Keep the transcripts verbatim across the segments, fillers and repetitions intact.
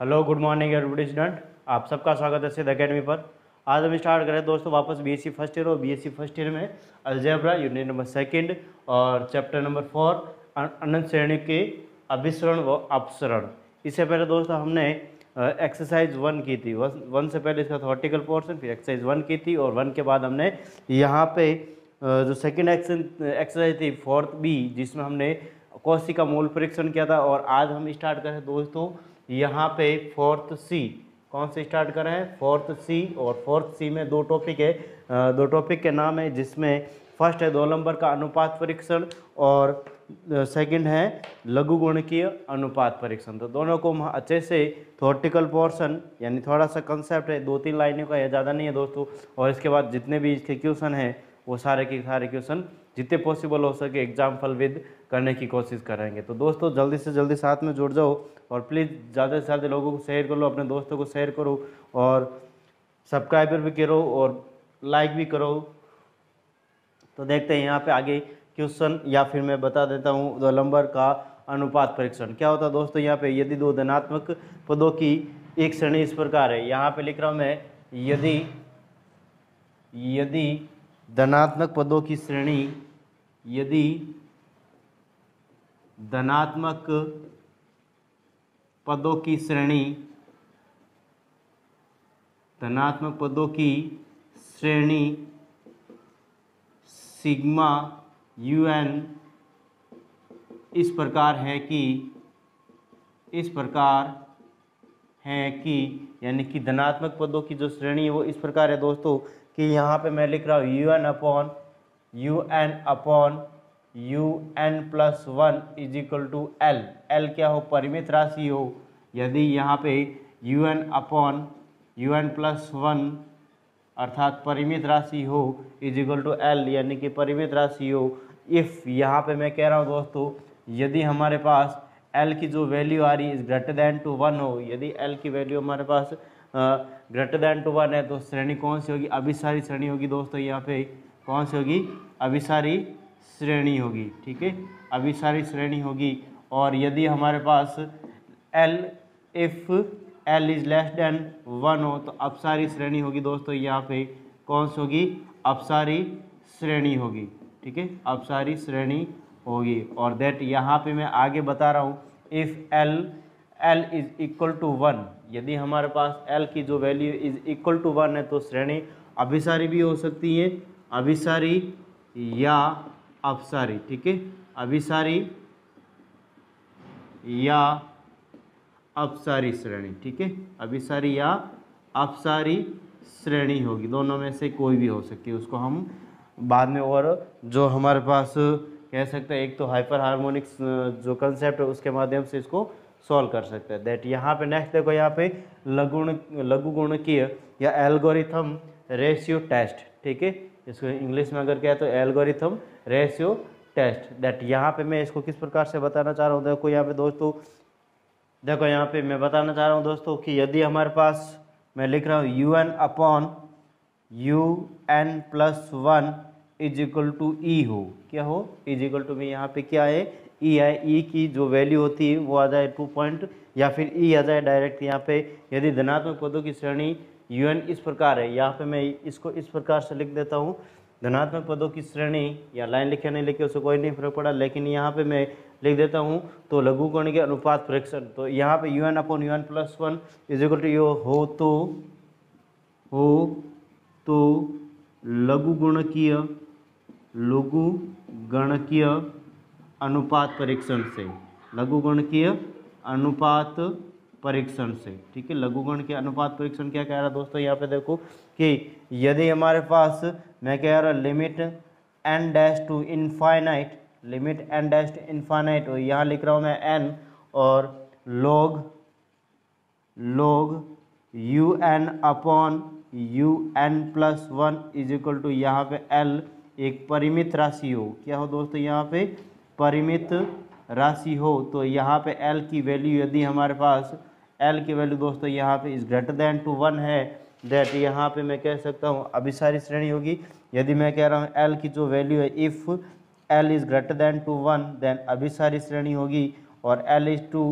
Hello good morning everybody student, आप सबका स्वागत है सिद्ध अकेडमी पर। आज हम स्टार्ट करें दोस्तों वापस बीएससी फर्स्ट ईयर और बीएससी फर्स्ट ईयर में अलजेब्रा यूनिट नंबर सेकंड और चैप्टर नंबर फोर अनंत श्रेणी के अभिसरण व अपसरण। इससे पहले दोस्तों हमने एक्सरसाइज वन की थी, वन से पहले इसका थॉर्टिकल पोर्शन, फिर एक्सरसाइज वन की थी और वन के बाद हमने यहाँ पे जो सेकेंड एक्सरसाइज थी फोर्थ बी, जिसमें हमने कोशी का मूल परीक्षण किया था। और आज हम स्टार्ट करें दोस्तों यहाँ पे फोर्थ सी। कौन से स्टार्ट कर रहे हैं? Fourth C. और फोर्थ सी में दो टॉपिक है, दो टॉपिक के नाम है, जिसमें फर्स्ट है दो नंबर का अनुपात परीक्षण और सेकंड है लघुगुणकीय अनुपात परीक्षण। तो दोनों को हम अच्छे से थ्योरेटिकल पोर्शन यानी थोड़ा सा कंसेप्ट है, दो तीन लाइनों का है, ज़्यादा नहीं है दोस्तों। और इसके बाद जितने भी इसके क्वेश्चन हैं वो सारे के सारे क्वेश्चन जितने पॉसिबल हो सके एग्जाम्पल विद करने की कोशिश करेंगे। तो दोस्तों जल्दी से जल्दी साथ में जुड़ जाओ और प्लीज़ ज़्यादा से ज़्यादा लोगों को शेयर कर लो, अपने दोस्तों को शेयर करो और सब्सक्राइबर भी करो और लाइक भी करो। तो देखते हैं यहाँ पे आगे क्वेश्चन, या फिर मैं बता देता हूँ दो नंबर का अनुपात परीक्षण क्या होता है दोस्तों। यहाँ पे यदि दो धनात्मक पदों की एक श्रेणी इस प्रकार है, यहाँ पे लिख रहा हूँ मैं, यदि यदि धनात्मक पदों की श्रेणी यदि धनात्मक पदों की श्रेणी धनात्मक पदों की श्रेणी सिग्मा यू एन इस प्रकार है कि इस प्रकार है कि यानी कि धनात्मक पदों की जो श्रेणी है वो इस प्रकार है दोस्तों कि यहाँ पे मैं लिख रहा हूँ u n upon u n upon u n plus one is equal to L. L क्या हो? परिमित राशि हो। यदि यहाँ पे u n upon u n plus one अर्थात परिमित राशि हो इज इक्वल टू एल यानी कि परिमित राशि हो। इफ़ यहाँ पे मैं कह रहा हूँ दोस्तों यदि हमारे पास एल की जो वैल्यू आ रही है is greater than to one हो, यदि एल की वैल्यू हमारे पास ग्रेटर देन टू वन है तो श्रेणी कौन सी होगी? अभिसारी श्रेणी होगी दोस्तों। यहाँ पे कौन सी होगी? अभिसारी श्रेणी होगी। ठीक है, अभिसारी श्रेणी होगी। और यदि हमारे पास L if L is less than one हो तो अपसारी श्रेणी होगी दोस्तों। यहाँ पे कौन सी होगी? अपसारी श्रेणी होगी। ठीक है, अपसारी श्रेणी होगी। और दैट यहाँ पे मैं आगे बता रहा हूँ if L L is equal to one, यदि हमारे पास एल की जो value is equal to one है तो श्रेणी अभिसारी भी हो सकती है, अभिसारी या अपसारी। ठीक है, अभिसारी या अपसारी श्रेणी। ठीक है, अभिसारी या अपसारी श्रेणी होगी, दोनों में से कोई भी हो सकती है। उसको हम बाद में और जो हमारे पास कह सकते हैं एक तो हाइपर हार्मोनिक्स जो कंसेप्ट है उसके माध्यम से इसको सॉल्व कर सकते हैं। दैट यहाँ पे नेक्स्ट देखो, यहाँ पे लघुगुण लघुगुणकीय या एल्गोरिथम रेशियो टेस्ट। ठीक है, इसको इंग्लिश में अगर कहें तो एल्गोरिथम रेशियो टेस्ट। दैट यहाँ पे मैं इसको किस प्रकार से बताना चाह रहा हूँ, देखो यहाँ पे दोस्तों, देखो यहाँ पे मैं बताना चाह रहा हूँ दोस्तों कि यदि हमारे पास मैं लिख रहा हूँ u n upon u n plus one is equal to e हो, क्या हो? इज इक्वल टू में यहाँ पे क्या है? ई है। ई की जो वैल्यू होती है वो आ जाए टू पॉइंट या फिर ई आ जाए डायरेक्ट। यहाँ पे यदि धनात्मक पदों की श्रेणी यू एन इस प्रकार है, यहाँ पे मैं इसको इस प्रकार से लिख देता हूँ, धनात्मक पदों की श्रेणी, या लाइन लिखे नहीं लिखे उससे कोई नहीं फर्क पड़ा, लेकिन यहाँ पे मैं लिख देता हूँ तो लघुगुणकीय अनुपात परीक्षण। तो यहाँ पे u n upon u n plus one is equal to u हो तो हो तो लघुगुणकीय लघुगणकीय अनुपात परीक्षण से लघुगणकीय अनुपात परीक्षण से। ठीक है, लघुगण के अनुपात परीक्षण क्या कह रहा है दोस्तों? यहाँ पे देखो कि यदि हमारे पास मैं कह रहा limit n dash to infinite limit n dash to infinite और यहाँ लिख रहा हूँ मैं एन और log log u n upon u n plus one is equal to यहाँ पे एल एक परिमित राशि हो। क्या हो दोस्तों? यहाँ पे परिमित राशि हो तो यहाँ पे एल की वैल्यू यदि हमारे पास एल की वैल्यू दोस्तों यहाँ पे is greater than to one है, दैट यहाँ पे मैं कह सकता हूँ अभिसारी श्रेणी होगी। यदि मैं कह रहा हूँ एल की जो वैल्यू है if l is greater than to one then अभिसारी श्रेणी होगी। और l is to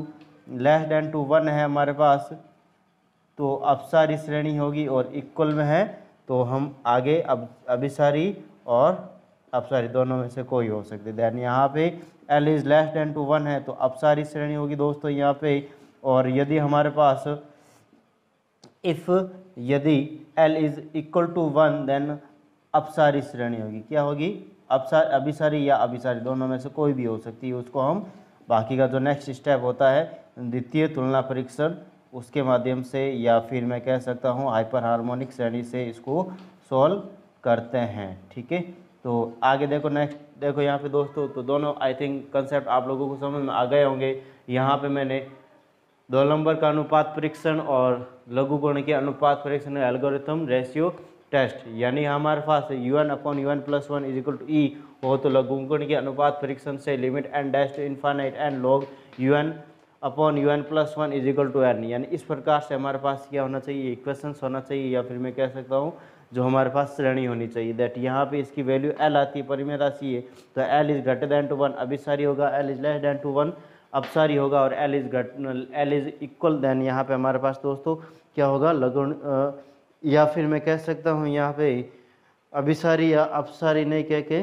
less than to one है हमारे पास तो अपसारी श्रेणी होगी, और इक्वल में है तो हम आगे अब अभिसारी और अपसारी दोनों में से कोई हो सकती है। देन यहाँ पे l is less than to one है तो अपसारी श्रेणी होगी दोस्तों यहाँ पे। और यदि हमारे पास इफ यदि l is equal to one then अपसारी श्रेणी होगी, क्या होगी, अपसार अभिसारी या अभिसारी दोनों में से कोई भी हो सकती है। उसको हम बाकी का जो नेक्स्ट स्टेप होता है द्वितीय तुलना परीक्षण उसके माध्यम से या फिर मैं कह सकता हूँ हाइपर हार्मोनिक श्रेणी से इसको सॉल्व करते हैं। ठीक है, तो आगे देखो नेक्स्ट देखो यहाँ पे दोस्तों, तो दोनों आई थिंक कंसेप्ट आप लोगों को समझ में आ गए होंगे। यहाँ पे मैंने दो नंबर का अनुपात परीक्षण और लघुगुण के अनुपात परीक्षण एल्गोरिथम रेशियो टेस्ट, यानी हमारे पास u n upon u n plus one is equal to e हो तो लघुगुण के अनुपात परीक्षण से limit n dash to infinite n log u n upon u n plus one is equal to n, यानी इस प्रकार से हमारे पास क्या होना चाहिए, इक्वेशंस होना चाहिए, या फिर मैं कह सकता हूँ जो हमारे पास श्रेणी होनी चाहिए। दैट यहाँ पे इसकी वैल्यू एल आती है, परिमेय राशि है, तो l is greater than to one अभिसारी होगा, l is less than to one अपसारी होगा, और l is l is equal then यहाँ पे हमारे पास दोस्तों क्या होगा, लघुगुण, या फिर मैं कह सकता हूँ यहाँ पे अभिसारी या अपसारी नहीं कह के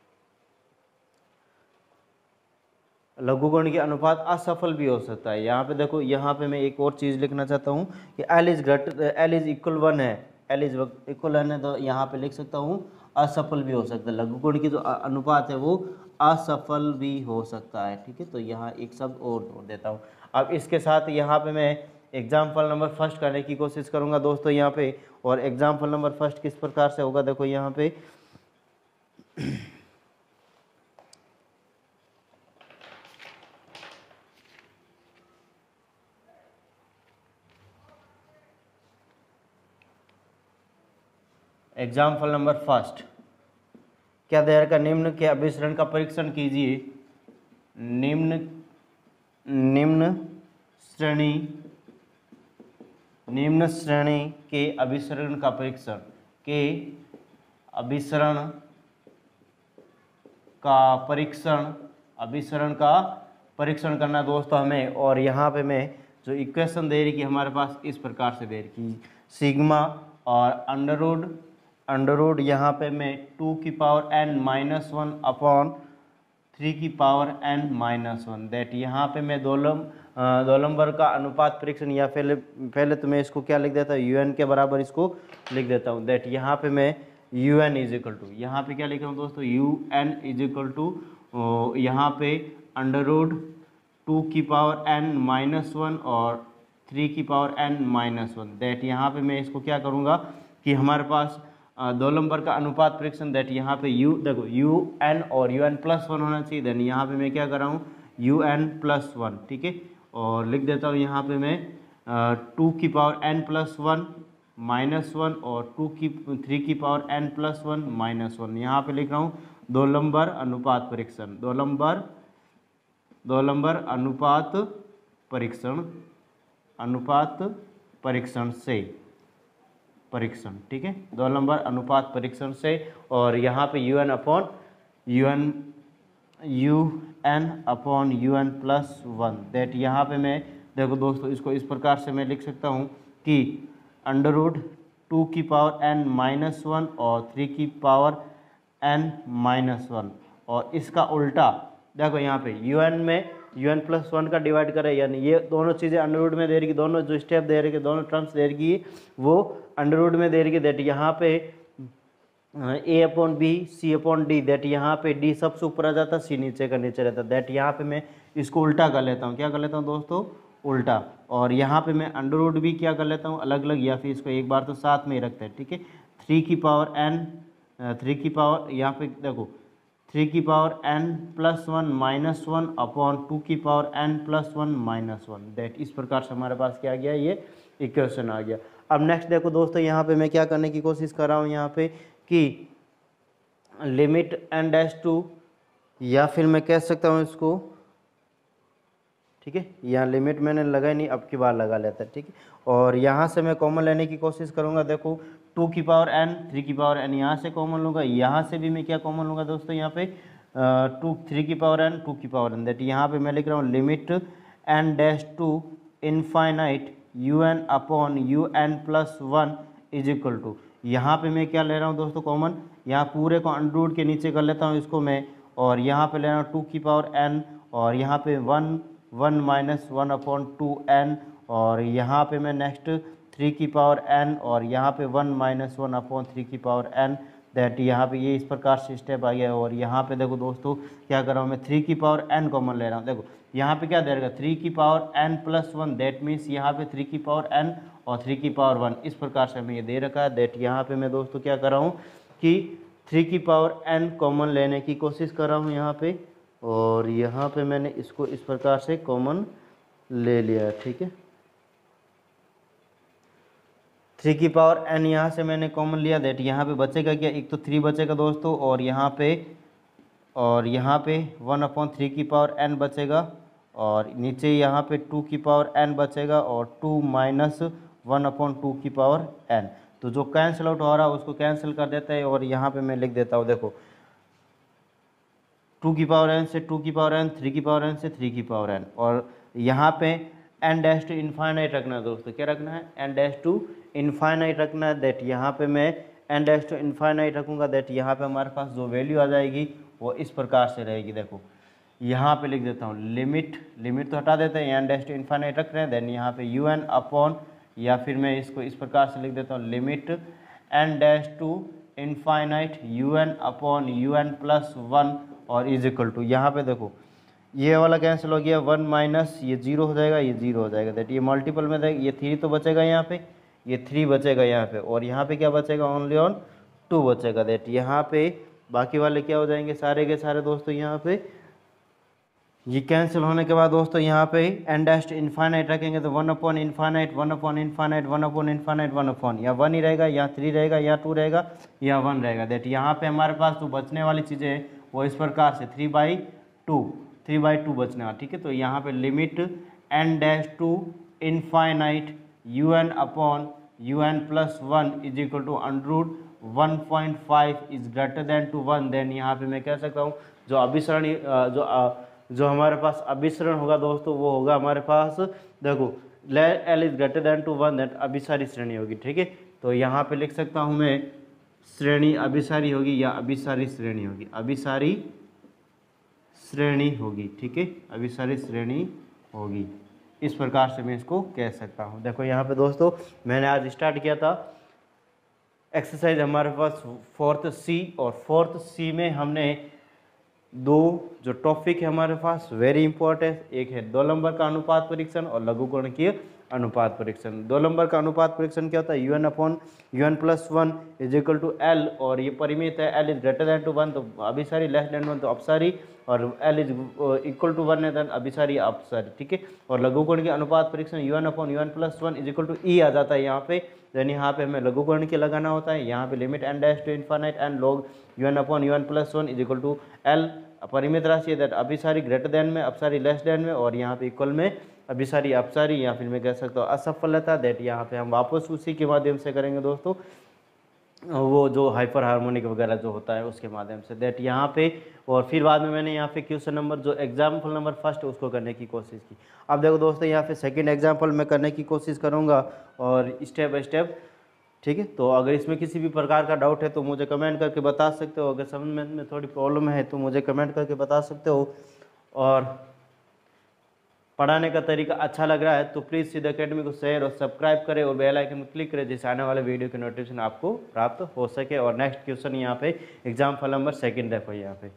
लघुगुण के अनुपात असफल भी हो सकता है। यहाँ पे देखो, यहाँ पे मैं एक और चीज़ लिखना चाहता हूँ कि l is greater l is equal one है, एल इज इक्वल वन है, तो यहाँ पे लिख सकता हूँ असफल भी हो सकता है, लघुगुण की जो अनुपात है वो असफल भी हो सकता है। ठीक है, तो यहाँ एक शब्द और जोड़ देता हूँ। अब इसके साथ यहाँ पे मैं एग्जाम्पल नंबर फर्स्ट करने की कोशिश करूँगा दोस्तों यहाँ पे, और एग्जाम्पल नंबर फर्स्ट किस प्रकार से होगा देखो यहाँ पे एग्जाम्पल नंबर फर्स्ट क्या दे रखा, निम्न के अभिसरण का परीक्षण कीजिए, निम्न निम्न श्रेणी निम्न श्रेणी के अभिसरण का परीक्षण के अभिसरण का परीक्षण अभिसरण का परीक्षण करना दोस्तों हमें। और यहाँ पे मैं जो इक्वेशन दे रही कि हमारे पास इस प्रकार से दे रही सिग्मा और अंडर रूट अंडर रूट यहाँ पे मैं टू की power n minus one upon three की power n minus one, that यहाँ पे मैं दो लम दो नंबर का अनुपात परीक्षण, या पहले पहले तो मैं इसको क्या लिख देता हूँ, यू एन के बराबर इसको लिख देता हूँ। दैट यहाँ पे मैं u n is equal to, यहाँ पे क्या लिख रहा हूँ दोस्तों, u n is equal to यहाँ पे अंडर रूट टू की पावर एन माइनस वन और थ्री की power n minus one. That यहाँ पे मैं इसको क्या करूँगा कि हमारे पास दो नंबर का अनुपात परीक्षण, दैट यहाँ पे u देखो यू एन और यू एन प्लस वन होना चाहिए। देन यहाँ पे मैं क्या कर रहा हूँ, यू एन प्लस वन, ठीक है, और लिख देता हूँ यहाँ पे मैं टू की power n plus one minus one और टू की थ्री की power n plus one minus one. यहाँ पे लिख रहा हूँ दो नंबर अनुपात परीक्षण, दो नंबर दो नंबर अनुपात परीक्षण अनुपात परीक्षण से परीक्षण, ठीक है, दो नंबर अनुपात परीक्षण से। और यहाँ पे u n upon u n u n upon u n plus one, that यहाँ पे मैं देखो दोस्तों इसको इस प्रकार से मैं लिख सकता हूँ कि अंडर रूट टू की पावर एन माइनस वन और थ्री की पावर एन माइनस वन, और इसका उल्टा देखो यहाँ पे यू एन में यू एन प्लस वन का डिवाइड करें, यानी ये दोनों चीज़ें अंडर रूट में दे रही, दोनों जो स्टेप दे रही दोनों टर्म्स दे रही वो अंडर रूट में दे रही। दैट यहाँ पे a upon b c upon d, that यहाँ पे डी सबसे ऊपर आ जाता, सी नीचे का नीचे रहता। दैट यहाँ पे मैं इसको उल्टा कर लेता हूँ, क्या कर लेता हूँ दोस्तों, उल्टा। और यहाँ पे मैं अंडर रूट भी क्या कर लेता हूँ अलग अलग, या फिर इसको एक बार तो साथ में ही रखते हैं, ठीक है। थ्री की पावर एन थ्री की पावर यहाँ पे देखो थ्री की power n plus one minus one upon two की power n plus one minus one. That इस प्रकार से हमारे पास क्या आ गया, ये इक्वेशन आ गया। अब नेक्स्ट देखो दोस्तों यहाँ पे मैं क्या करने की कोशिश कर रहा हूँ यहाँ पे कि लिमिट एन डैश टू, या फिर मैं कह सकता हूँ इसको, ठीक है, यहाँ लिमिट मैंने लगाई नहीं, अब की बार लगा लेता है, ठीक है। और यहाँ से मैं कॉमन लेने की कोशिश करूँगा, देखो टू की पावर एन थ्री की पावर एन यहाँ से कॉमन लूँगा, यहाँ से भी मैं क्या कॉमन लूँगा दोस्तों, यहाँ पे टू थ्री की पावर एन टू की पावर एन। दैट यहाँ पे मैं लिख रहा हूँ limit n dash to infinite u n upon u n plus one is equal to, यहाँ पे मैं क्या ले रहा हूँ दोस्तों कॉमन, यहाँ पूरे को अंडर रूट के नीचे कर लेता हूँ इसको मैं, और यहाँ पे ले रहा हूँ टू की पावर एन, और यहाँ पे one one minus one upon two n, और यहाँ पे मैं नेक्स्ट थ्री की पावर एन, और यहाँ पे one minus one upon three की पावर एन, दैट यहाँ पे ये इस प्रकार से स्टेप आ गया। और यहाँ पे देखो दोस्तों क्या कर रहा हूँ मैं, थ्री की पावर एन कॉमन ले रहा हूँ। देखो यहाँ पे क्या दे रहेगा, थ्री की power n plus one, that means यहाँ पे थ्री की पावर एन और थ्री की पावर वन, इस प्रकार से हमें ये दे रखा है। दैट यहाँ पे मैं दोस्तों क्या कर रहा हूँ कि थ्री की पावर एन कॉमन लेने की कोशिश कर रहा हूँ यहाँ पे, और यहाँ पे मैंने इसको इस प्रकार से कॉमन ले लिया है, ठीक है। थ्री की पावर एन यहाँ से मैंने कॉमन लिया, दैट यहाँ पे बचेगा क्या, एक तो थ्री बचेगा दोस्तों, और यहाँ पे और यहाँ पे वन अपॉन थ्री की पावर एन बचेगा, और नीचे यहाँ पे टू की पावर एन बचेगा, और two minus one upon two की पावर एन। तो जो कैंसिल आउट हो रहा है उसको कैंसिल कर देता है, और यहाँ पे मैं लिख देता हूँ, देखो टू की पावर एन से टू की पावर एन, थ्री की पावर एन से थ्री की पावर एन, और यहाँ पे एन डैश टू इनफाइनाइट रखना है दोस्तों, क्या रखना है, एन डैश टू इनफाइनाइट रखना है। दैट यहाँ पे मैं एन डैश टू इनफाइनाइट रखूँगा, दैट यहाँ पे हमारे पास जो वैल्यू आ जाएगी वो इस प्रकार से रहेगी। देखो यहाँ पे लिख देता हूँ लिमिट, लिमिट तो हटा देते हैं, एन डैश टू इनफाइनाइट रख रहे हैं, देन यहाँ पे यू एन अपॉन, या फिर मैं इसको इस प्रकार से लिख देता हूँ limit n dash to infinite u n upon u n plus one और इज इक्वल टू, यहाँ पे देखो ये वाला कैंसिल हो गया, वन माइनस ये जीरो हो जाएगा, ये जीरो हो जाएगा, दैट ये मल्टीपल में देगा, ये थ्री तो बचेगा यहाँ पे, ये थ्री बचेगा यहाँ पे, और यहाँ पे क्या बचेगा, ओनली ऑन टू बचेगा। दैट यहाँ पे बाकी वाले क्या हो जाएंगे, सारे के सारे दोस्तों यहाँ पे ये कैंसिल होने के बाद दोस्तों यहाँ पे एन डैश इनफाइनाइट रखेंगे, तो one upon infinite, one upon infinite, one upon infinite, one upon, या वन ही रहेगा, या थ्री रहेगा, या टू रहेगा, या वन रहेगा। दैट यहाँ पे हमारे पास जो बचने वाली चीज़ें हैं वो इस प्रकार से three by two, three by two बचने वाला, ठीक है। तो यहाँ पे limit n dash to infinite u n upon u n plus one is equal to under root one point five is greater than to one, then यहाँ पे मैं कह सकता हूँ जो अभिसरण जो जो हमारे पास अभिसरण होगा दोस्तों वो होगा हमारे पास, देखो l is greater than to one, that अभिसारी श्रेणी होगी, ठीक है। तो यहाँ पे लिख सकता हूँ मैं श्रेणी अभिसारी होगी या अभिसारी श्रेणी होगी, अभिसारी श्रेणी होगी, ठीक है, अभिसारी श्रेणी होगी, इस प्रकार से मैं इसको कह सकता हूँ। देखो यहाँ पे दोस्तों मैंने आज स्टार्ट किया था एक्सरसाइज हमारे पास फोर्थ सी, और फोर्थ सी में हमने दो जो टॉपिक है हमारे पास वेरी इंपॉर्टेंट, एक है दो नंबर का अनुपात परीक्षण और लघुगणकीय अनुपात परीक्षण। दो नंबर का अनुपात परीक्षण क्या होता है, u n upon u n plus one is equal to l, और ये परिमित है l is greater than to one, तो अभिसारी लेस देन वन तो अपसारी, और l is equal to one है देन अभिसारी अपसारी, ठीक है। और लघुगणकीय अनुपात परीक्षण u n upon u n plus one is equal to e आ जाता है यहाँ पे, देन यहाँ पे हमें लघुगणकीय लगाना होता है, यहाँ पे limit n dash to infinite n log u n upon u n plus one is equal to l, परिमित राशि है दैट अभिसारी ग्रेटर देन में, अपसारी लेस देन में, और यहाँ पे इक्वल में अभिसारी अपसारी, या फिर मैं कह सकता हूँ असफलता, दैट यहाँ पे हम वापस उसी के माध्यम से करेंगे दोस्तों, वो जो हाइपर हार्मोनिक वगैरह जो होता है उसके माध्यम से, दैट यहाँ पे। और फिर बाद में मैंने यहाँ पे क्वेश्चन नंबर जो एग्जाम्पल नंबर फर्स्ट उसको करने की कोशिश की। अब देखो दोस्तों यहाँ पे सेकंड एग्जाम्पल मैं करने की कोशिश करूँगा और स्टेप बाय स्टेप, ठीक है। तो अगर इसमें किसी भी प्रकार का डाउट है तो मुझे कमेंट करके बता सकते हो, अगर समझ में थोड़ी प्रॉब्लम है तो मुझे कमेंट करके बता सकते हो, और पढ़ाने का तरीका अच्छा लग रहा है तो प्लीज़ सिद्ध एकेडमी को शेयर और सब्सक्राइब करें और बेल आइकन में क्लिक करें जिससे आने वाले वीडियो की नोटिफिकेशन आपको प्राप्त हो सके। और नेक्स्ट क्वेश्चन यहाँ पे एग्जाम्पल नंबर सेकंड देखो, यहाँ पे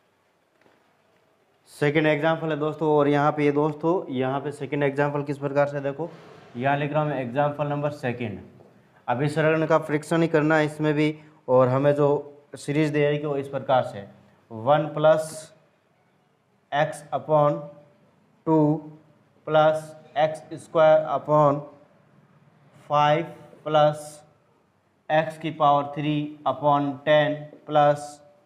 सेकंड एग्जाम्पल है दोस्तों, और यहाँ पे ये दोस्तों यहाँ पे सेकंड एग्जाम्पल किस प्रकार से देखो, यहाँ लिख रहा हूँ मैं एग्जाम्पल नंबर सेकंड। अभिसरण का फ्रिक्शन ही करना है इसमें भी, और हमें जो सीरीज दे रही है वो इस प्रकार से one plus x upon two plus x square upon five plus x की power three upon ten plus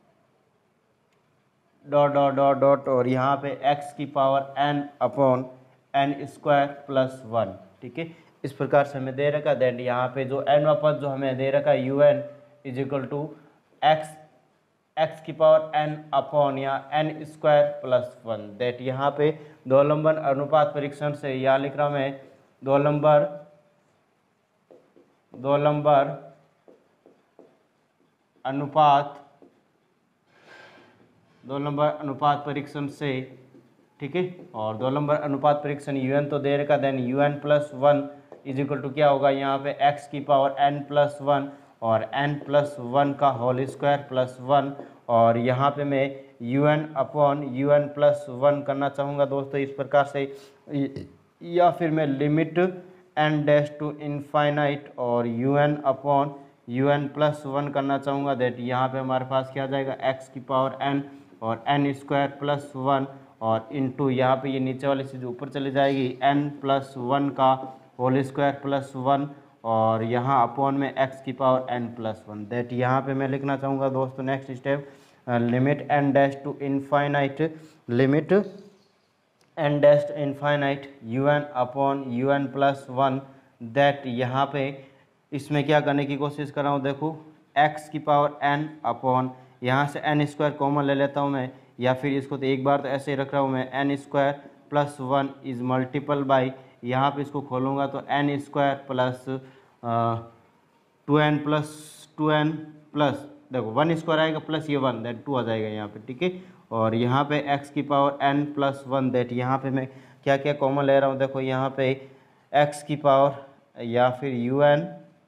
dot dot dot dot, और यहाँ पे x की power n upon n square plus one, ठीक है। इस प्रकार से हमें दे रखा, देन यहाँ पे जो n पद जो हमें दे रखा u n is equal to x x की पावर एन अपॉन या n square plus one. That यहाँ पे दो नंबर अनुपात परीक्षण से यहाँ लिख रहा हूँ मैं दो नंबर दो नंबर अनुपात दो नंबर अनुपात परीक्षण से, ठीक है। और दो नंबर अनुपात परीक्षण यू एन तो दे रखा, then u n plus one is equal to क्या होगा यहाँ पे एक्स की पावर एन प्लस वन और एन प्लस वन का होल स्क्वायर प्लस वन। और यहाँ पे मैं u n upon u n plus one करना चाहूँगा दोस्तों इस प्रकार से, या फिर मैं limit n dash to infinite और u n upon u n plus one करना चाहूँगा। दैट यहाँ पे हमारे पास क्या आ जाएगा एक्स की पावर एन और एन स्क्वायर प्लस वन और इनटू यहाँ पे ये नीचे वाली चीज़ ऊपर चली जाएगी एन प्लस वन का होल स्क्वायर प्लस वन और यहाँ अपॉन में एक्स की power n plus one. That यहाँ पे मैं लिखना चाहूँगा दोस्तों next step limit n dash to infinite limit n dash to infinite u n upon u n plus one. That यहाँ पे इसमें क्या करने की कोशिश कर रहा हूँ, देखो एक्स की पावर एन अपॉन यहाँ से एन स्क्वायर कॉमन ले लेता हूँ मैं, या फिर इसको तो एक बार तो ऐसे ही रख रहा हूँ मैं n square plus one is multiple by, यहाँ पे इसको खोलूँगा तो n square plus two n plus two n plus देखो वन स्क्वायर आएगा प्लस ये वन दैट टू आ जाएगा यहाँ पे, ठीक है। और यहाँ पे एक्स की power n plus one. That यहाँ पे मैं क्या क्या कॉमन ले रहा हूँ, देखो यहाँ पे एक्स की पावर या फिर u n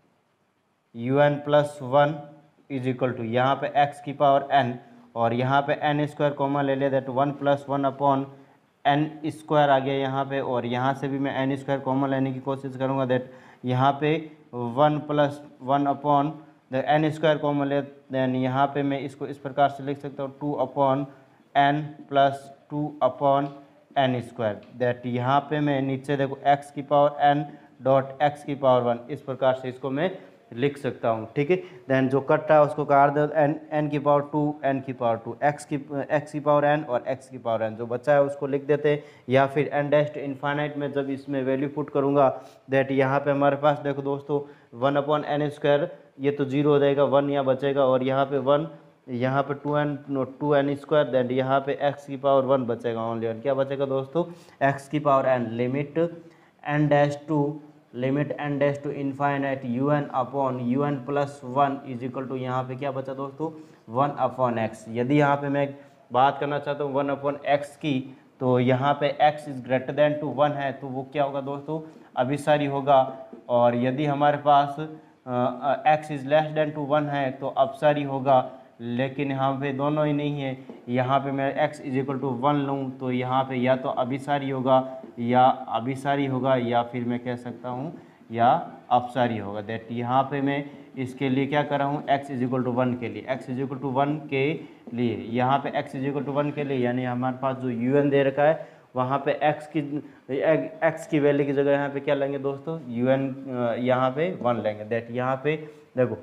u n plus one is equal to यहाँ पे एक्स की पावर एन और यहाँ पे एन स्क्वायर कॉमन ले लिया that one plus one upon n square आ गया यहाँ पे। और यहाँ से भी मैं एन स्क्वायर कॉमन लेने की कोशिश करूँगा दैट यहाँ पे one plus one upon the n square common ले, देन यहाँ पे मैं इसको इस प्रकार से लिख सकता हूँ two upon n plus two upon n square. That यहाँ पे मैं नीचे देखो एक्स की पावर एन डॉट एक्स की पावर वन इस प्रकार से इसको मैं लिख सकता हूँ, ठीक है। देन जो कट्टा है उसको काट दो एन एन की पावर टू एन की पावर टू एक्स की एक्स की पावर एन और एक्स की पावर एन जो बचा है उसको लिख देते हैं, या फिर एन डैश टू इनफाइनाइट में जब इसमें वैल्यू पुट करूँगा दैट यहाँ पे हमारे पास देखो दोस्तों वन अपॉन एन स्क्वायर ये तो जीरो हो जाएगा, वन यहाँ बचेगा और यहाँ पे वन यहाँ पे two n two n square that यहाँ पे एक्स की पावर वन बचेगा, ओनली वन क्या बचेगा दोस्तों एक्स की power n limit n dash to limit n dash to infinite u n upon u n plus one is equal to यहाँ पे क्या बचा दोस्तों वन अपॉन एक्स। यदि यहाँ पे मैं बात करना चाहता हूँ वन अपॉन एक्स की तो यहाँ पे x is greater than to one है तो वो क्या होगा दोस्तों अभिसारी होगा, और यदि हमारे पास x is less than to one है तो अपसारी होगा। लेकिन यहाँ पे दोनों ही नहीं है, यहाँ पे मैं x is equal to one लूँ तो यहाँ पे या तो अभिसारी होगा या अभिसारी होगा या फिर मैं कह सकता हूँ या अपसारी होगा। दैट यहाँ पे मैं इसके लिए क्या कर रहा हूँ x is equal to one के लिए x is equal to one के लिए यहाँ पे x is equal to one के लिए यानी हमारे पास जो यू एन दे रखा है वहाँ पे x की x की वैल्यू की जगह यहाँ पे क्या लेंगे दोस्तों यू एन यहाँ पे वन लेंगे। दैट यहाँ पे देखो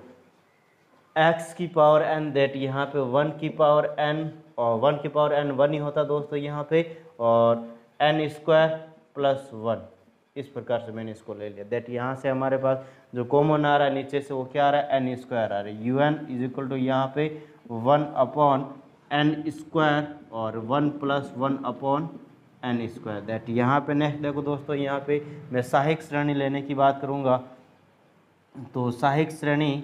x की पावर n दैट यहाँ पे वन की पावर n और वन की पावर n वन ही होता दोस्तों यहाँ पे, और n स्क्वायर प्लस वन इस प्रकार से मैंने इसको ले लिया। दैट यहाँ से हमारे पास जो कॉमन आ रहा है नीचे से वो क्या आ रहा है n स्क्वायर आ रहा है, u n is equal to यहाँ पे वन अपॉन एन स्क्वायर और one plus one upon n square. That यहाँ पे नेक्स्ट देखो दोस्तों यहाँ पे मैं सहायक श्रेणी लेने की बात करूँगा तो सहायक श्रेणी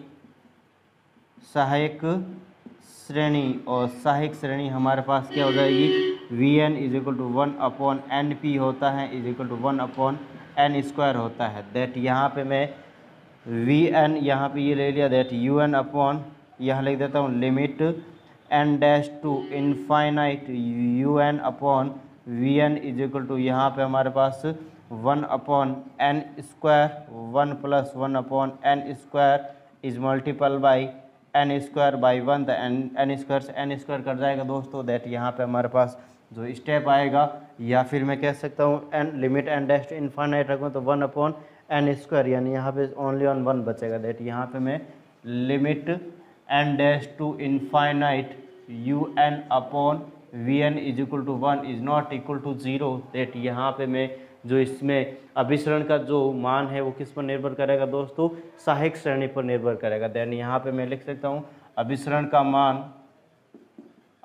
सहायक श्रेणी और सहायक श्रेणी हमारे पास क्या हो जाएगी v n is equal to one upon n p होता है is equal to one upon n square होता है। दैट यहाँ पे मैं वी एन यहाँ पे ये ले लिया दैट यू एन अपॉन यहाँ लिख देता हूँ limit n dash to infinite u n upon v n is equal to यहाँ पे हमारे पास one upon n square one plus one upon n square is multiple by n square by one the n n square से n square कर जाएगा दोस्तों। That यहाँ पे हमारे पास जो स्टेप आएगा या फिर मैं कह सकता हूँ n limit n dash to infinite रखूँ तो वन अपॉन एन स्क्वायर यानी यहाँ पे ओनली ऑन वन बचेगा। दैट यहाँ पे मैं limit n dash to infinite u n upon v n is equal to one is not equal to zero. That यहाँ पे मैं जो इसमें अभिसरण का जो मान है वो किस पर निर्भर करेगा दोस्तों सहायक श्रेणी पर निर्भर करेगा। देन यहाँ पे मैं लिख सकता हूँ अभिसरण का मान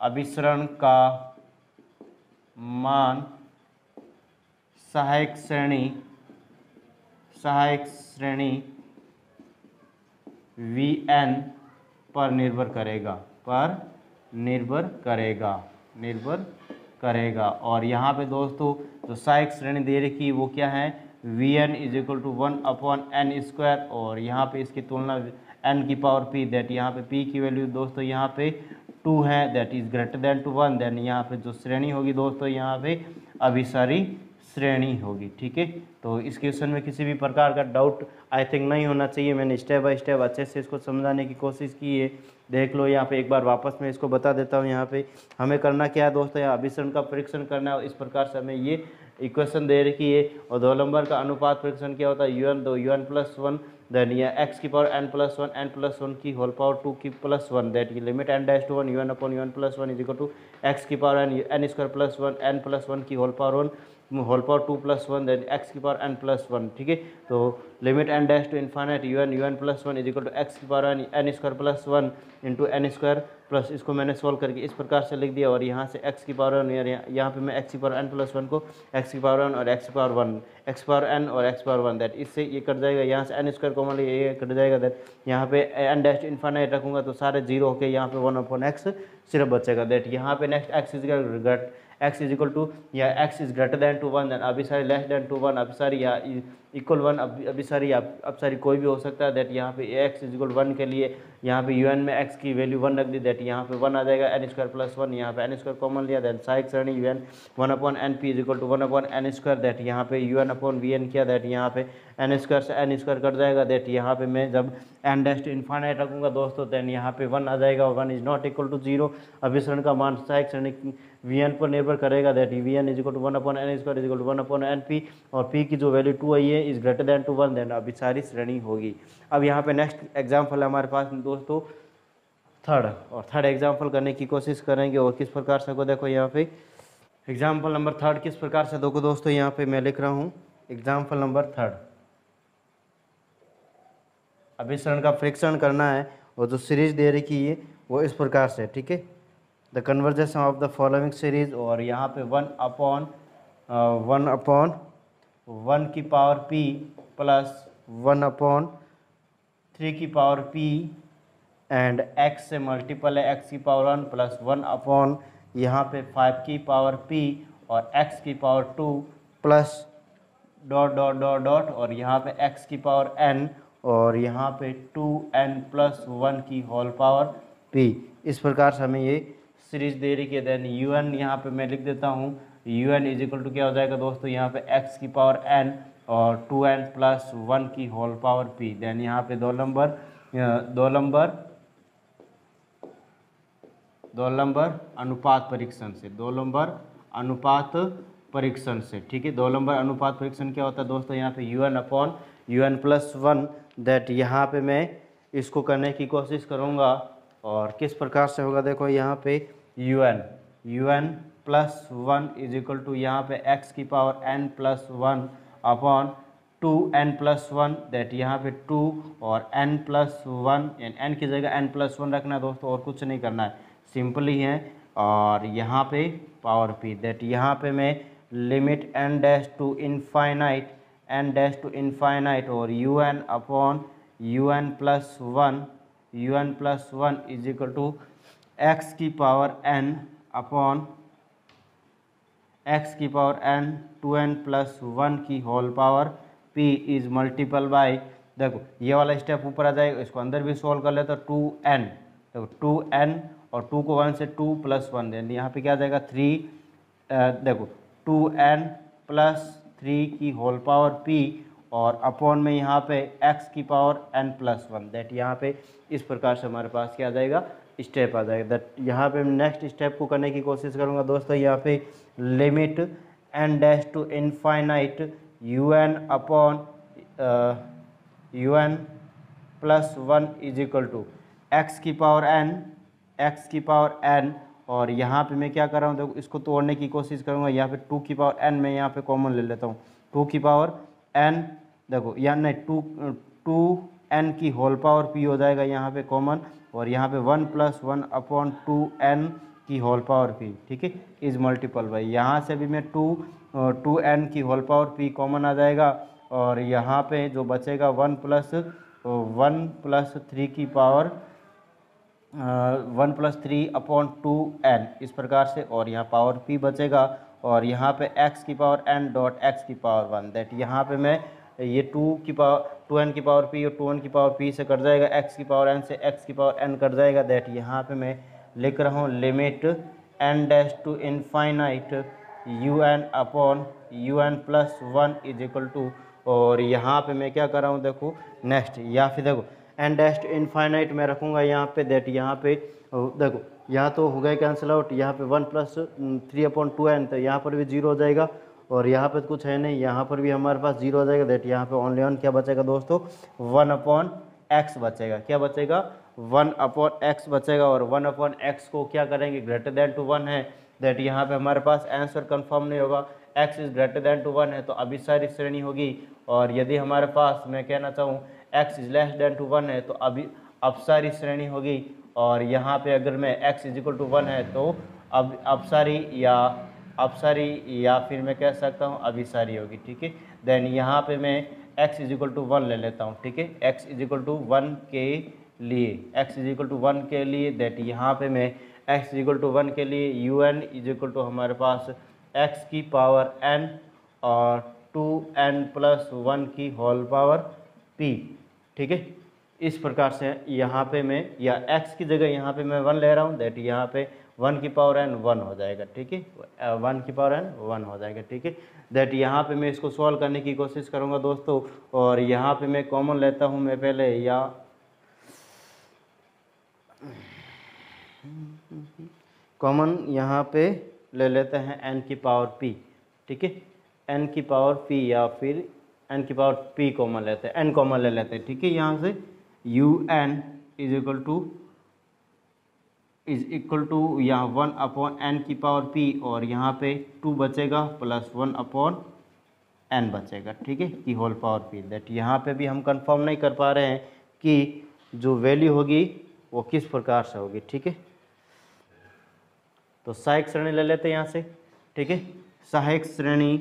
अभिसरण का मान सहायक श्रेणी सहायक श्रेणी वी एन पर निर्भर करेगा पर निर्भर करेगा निर्भर करेगा और यहाँ पे दोस्तों जो सहायक श्रेणी दे रखी है वो क्या है, v n is equal to one upon n square, और यहाँ पे इसकी तुलना एन की पावर पी, दैट यहाँ पे पी की वैल्यू दोस्तों यहाँ पे टू है, that is greater than to one. Then यहाँ पे जो श्रेणी होगी दोस्तों यहाँ पे अभिसारी श्रेणी होगी। ठीक है, तो इस क्वेश्चन में किसी भी प्रकार का डाउट आई थिंक नहीं होना चाहिए। मैंने स्टेप बाय स्टेप अच्छे से इसको समझाने की कोशिश की है, देख लो। यहाँ पे एक बार वापस मैं इसको बता देता हूँ। यहाँ पे हमें करना क्या है दोस्तों, यहाँ अभिसरण का परीक्षण करना है और इस प्रकार से हमें ये इक्वेशन दे रखी है और दो नंबर का अनुपात परीक्षण क्या होता है, यू एन दो u n plus one, then ये एक्स की power n plus one n plus one की होल पावर टू की plus one, that limit n dash to one u n upon u n plus one is equal to x की power n n square plus one n plus one की whole power one whole power two plus one, then x की power n plus one. ठीक है, तो limit n dash to infinite u n u n plus one is equal to x की power n n square plus one into n square plus, इसको मैंने solve करके इस प्रकार से लिख दिया और यहाँ से एक्स की पावर वन, यहाँ पे मैं एक्स की पावर एन प्लस वन को एक्स की पावर वन और एक्स की power one x power n और एक्स पावर वन, दैट इससे ये कट जाएगा, यहाँ से एन स्क्वायर कॉमन ये कट जाएगा, दैट यहाँ पे एन डैश इन्फाइनाइट रखूँगा तो सारे जीरो होकर यहाँ पे वन अपॉन एक्स सिर्फ बचेगा, दैट यहाँ पे next x is great x is equal to या x is greater than to one, then अभी सारी लेस देन टू वन, अभी सारी या इक्वल वन, अभी सारी अब सारी कोई भी हो सकता है, दैट यहाँ पे एक्स इज इक्वल वन के लिए यहाँ पे यू एन में एक्स की वैल्यू वन रख दी, दैट यहाँ पे वन आ जाएगा, एन स्क्वायर प्लस वन, यहाँ पे एन स्क्वायर कॉमन लिया, दैट सहायक श्रेणी u n one upon n p is equal to one upon n square, that यहाँ पे u n upon v n किया, दैट यहाँ पे एन स्क्वायर से एन स्क्वायर कट जाएगा, दैट यहाँ पे मैं जब एन डैश टू इन्फाइनाइट रखूँगा दोस्तों, दैन यहाँ पे वन आ जाएगा और one is not equal to zero. अभिसरण का मान सहायक श्रेणी वी एन पर निर्भर करेगा, that v n is equal to one upon n square is equal to one upon n p, और पी की जो वैल्यू टू आई है is greater than to one, then अभी सारी श्रेणी होगी। अब यहाँ पे नेक्स्ट एग्जाम्पल है हमारे पास दोस्तों थर्ड, और थर्ड एग्जाम्पल करने की कोशिश करेंगे और किस प्रकार से को देखो यहाँ पे एग्जाम्पल नंबर थर्ड किस प्रकार से देखो दोस्तों, यहाँ पे मैं लिख रहा हूँ एग्जाम्पल नंबर थर्ड। अभिसरण का परीक्षण करना है और जो सीरीज दे रखी है वो इस प्रकार से, ठीक है, the convergence of the following series, और यहाँ पे one upon one upon one की power p plus one upon three की पावर पी एंड एक्स से मल्टीपल है एक्स की power one plus one upon यहाँ पे फाइव की पावर पी और एक्स की power two plus dot dot dot dot और यहाँ पे एक्स की पावर एन और यहाँ पे टू एन प्लस वन की होल पावर पी। इस प्रकार से हमें ये सीरीज दे रही है। देन यू एन यहाँ पे मैं लिख देता हूँ, u n is equal to क्या हो जाएगा दोस्तों, यहाँ पे एक्स की पावर एन और टू एन प्लस वन की होल पावर पी। देन यहाँ पे दो नंबर दो नंबर दो नंबर अनुपात परीक्षण से दो नंबर अनुपात परीक्षण से ठीक है, दो नंबर अनुपात परीक्षण क्या होता है दोस्तों, यहाँ पे u n upon u n plus one, that यहाँ पे मैं इसको करने की कोशिश करूँगा और किस प्रकार से होगा देखो, यहाँ पे u n u n plus one is equal to यहाँ पे एक्स की power n plus one upon two n plus one, that यहाँ पे टू और एन प्लस वन, एन की जगह एन प्लस वन रखना है दोस्तों और कुछ नहीं करना है, सिंपल ही है। और यहाँ पे पावर पी, दैट यहाँ पे मैं limit n dash to infinite n dash to infinite और u n upon u n plus one u n plus one is equal to x की पावर एन अपॉन एक्स की power n two n plus one की whole power p is multiple by, देखो ये वाला step ऊपर आ जाएगा, इसको अंदर भी सोल्व कर ले तो टू एन, देखो टू एन और टू को वन से टू प्लस वन, देन यहाँ पे क्या आ जाएगा थ्री, देखो टू एन प्लस थ्री की होल पावर पी और अपॉन में यहाँ पे x की power n plus one, that यहाँ पे इस प्रकार से हमारे पास क्या आ जाएगा स्टेप आ जाएगा। दैट यहाँ पे नेक्स्ट स्टेप को करने की कोशिश करूँगा दोस्तों, यहाँ पे limit n dash to infinite u n upon u n plus one is equal to x की पावर n एक्स की पावर n, और यहाँ पे मैं क्या कर रहा हूँ देखो, इसको तोड़ने की कोशिश करूँगा, यहाँ पे टू की पावर n मैं यहाँ पे कॉमन ले लेता हूँ, टू की पावर n, देखो यहाँ नहीं टू टू एन की होल पावर पी हो जाएगा यहाँ पे कॉमन, और यहाँ पे one plus one upon two n की होल पावर पी, ठीक है, इज मल्टीपल बाई, यहाँ से भी मैं टू टू एन की होल पावर पी कॉमन आ जाएगा और यहाँ पे जो बचेगा one plus one plus three की power one plus three upon two n इस प्रकार से, और यहाँ पावर पी बचेगा और यहाँ पे x की पावर n डॉट x की पावर वन, दैट यहाँ पे मैं ये टू की पावर टू एन की पावर p और टू एन की पावर p से कट जाएगा, x की पावर n से x की पावर n कट जाएगा, दैट यहाँ पे मैं लिख रहा हूँ limit n dash to infinite u n upon u n plus one is equal to, और यहाँ पे मैं क्या कर रहा हूँ देखो नेक्स्ट, या फिर देखो एन डैश टू इनफाइनाइट मैं रखूँगा यहाँ पे, दैट यहाँ पे देखो यहाँ तो हो गया कैंसिल आउट, यहाँ पे one plus three upon two n, तो यहाँ पर भी जीरो हो जाएगा और यहाँ पे कुछ है नहीं, यहाँ पर भी हमारे पास जीरो हो जाएगा, दैट यहाँ पे ओनली वन क्या बचेगा दोस्तों, वन अपॉन एक्स बचेगा, क्या बचेगा, वन अपॉन एक्स बचेगा, और वन अपॉन एक्स को क्या करेंगे, ग्रेटर देन टू वन है, दैट यहाँ पे हमारे पास आंसर कंफर्म नहीं होगा, x is greater than to one है तो अभिसारी श्रेणी होगी, और यदि हमारे पास मैं कहना चाहूँ x is less than to one है तो अभी अपसारी श्रेणी होगी, और यहाँ पे अगर मैं x is equal to one है तो अब अपसारी या अपसारी या फिर मैं कह सकता हूँ अभिसारी होगी, ठीक है। देन यहाँ पे मैं x is equal to one ले लेता हूँ, ठीक है, x is equal to one के लिए x is equal to one के लिए दैट यहाँ पे मैं x is equal to one के लिए u n is equal to हमारे पास x की पावर n और टू एन प्लस वन की होल पावर p, ठीक है। इस प्रकार से यहाँ पे मैं या x की जगह यहाँ पे मैं वन ले रहा हूँ, दैट यहाँ पे वन की पावर n वन हो जाएगा, ठीक है, वन की पावर n वन हो जाएगा, ठीक है। दैट यहाँ पे मैं इसको सॉल्व करने की कोशिश करूँगा दोस्तों, और यहाँ पे मैं कॉमन लेता हूँ मैं पहले, या कॉमन यहाँ पे ले लेते हैं n की पावर p, ठीक है, n की पावर p या फिर n की पावर p कॉमन लेते हैं, n कॉमन ले लेते हैं, ठीक है। यहाँ से u n is equal to is equal to यहाँ वन अपॉन एन की पावर p, और यहाँ पे टू बचेगा प्लस वन अपॉन एन बचेगा, ठीक है, की होल पावर p, दैट यहाँ पे भी हम कंफर्म नहीं कर पा रहे हैं कि जो वैल्यू होगी वो किस प्रकार से होगी, ठीक है। तो सहायक श्रेणी ले लेते हैं यहाँ से, ठीक है, सहायक श्रेणी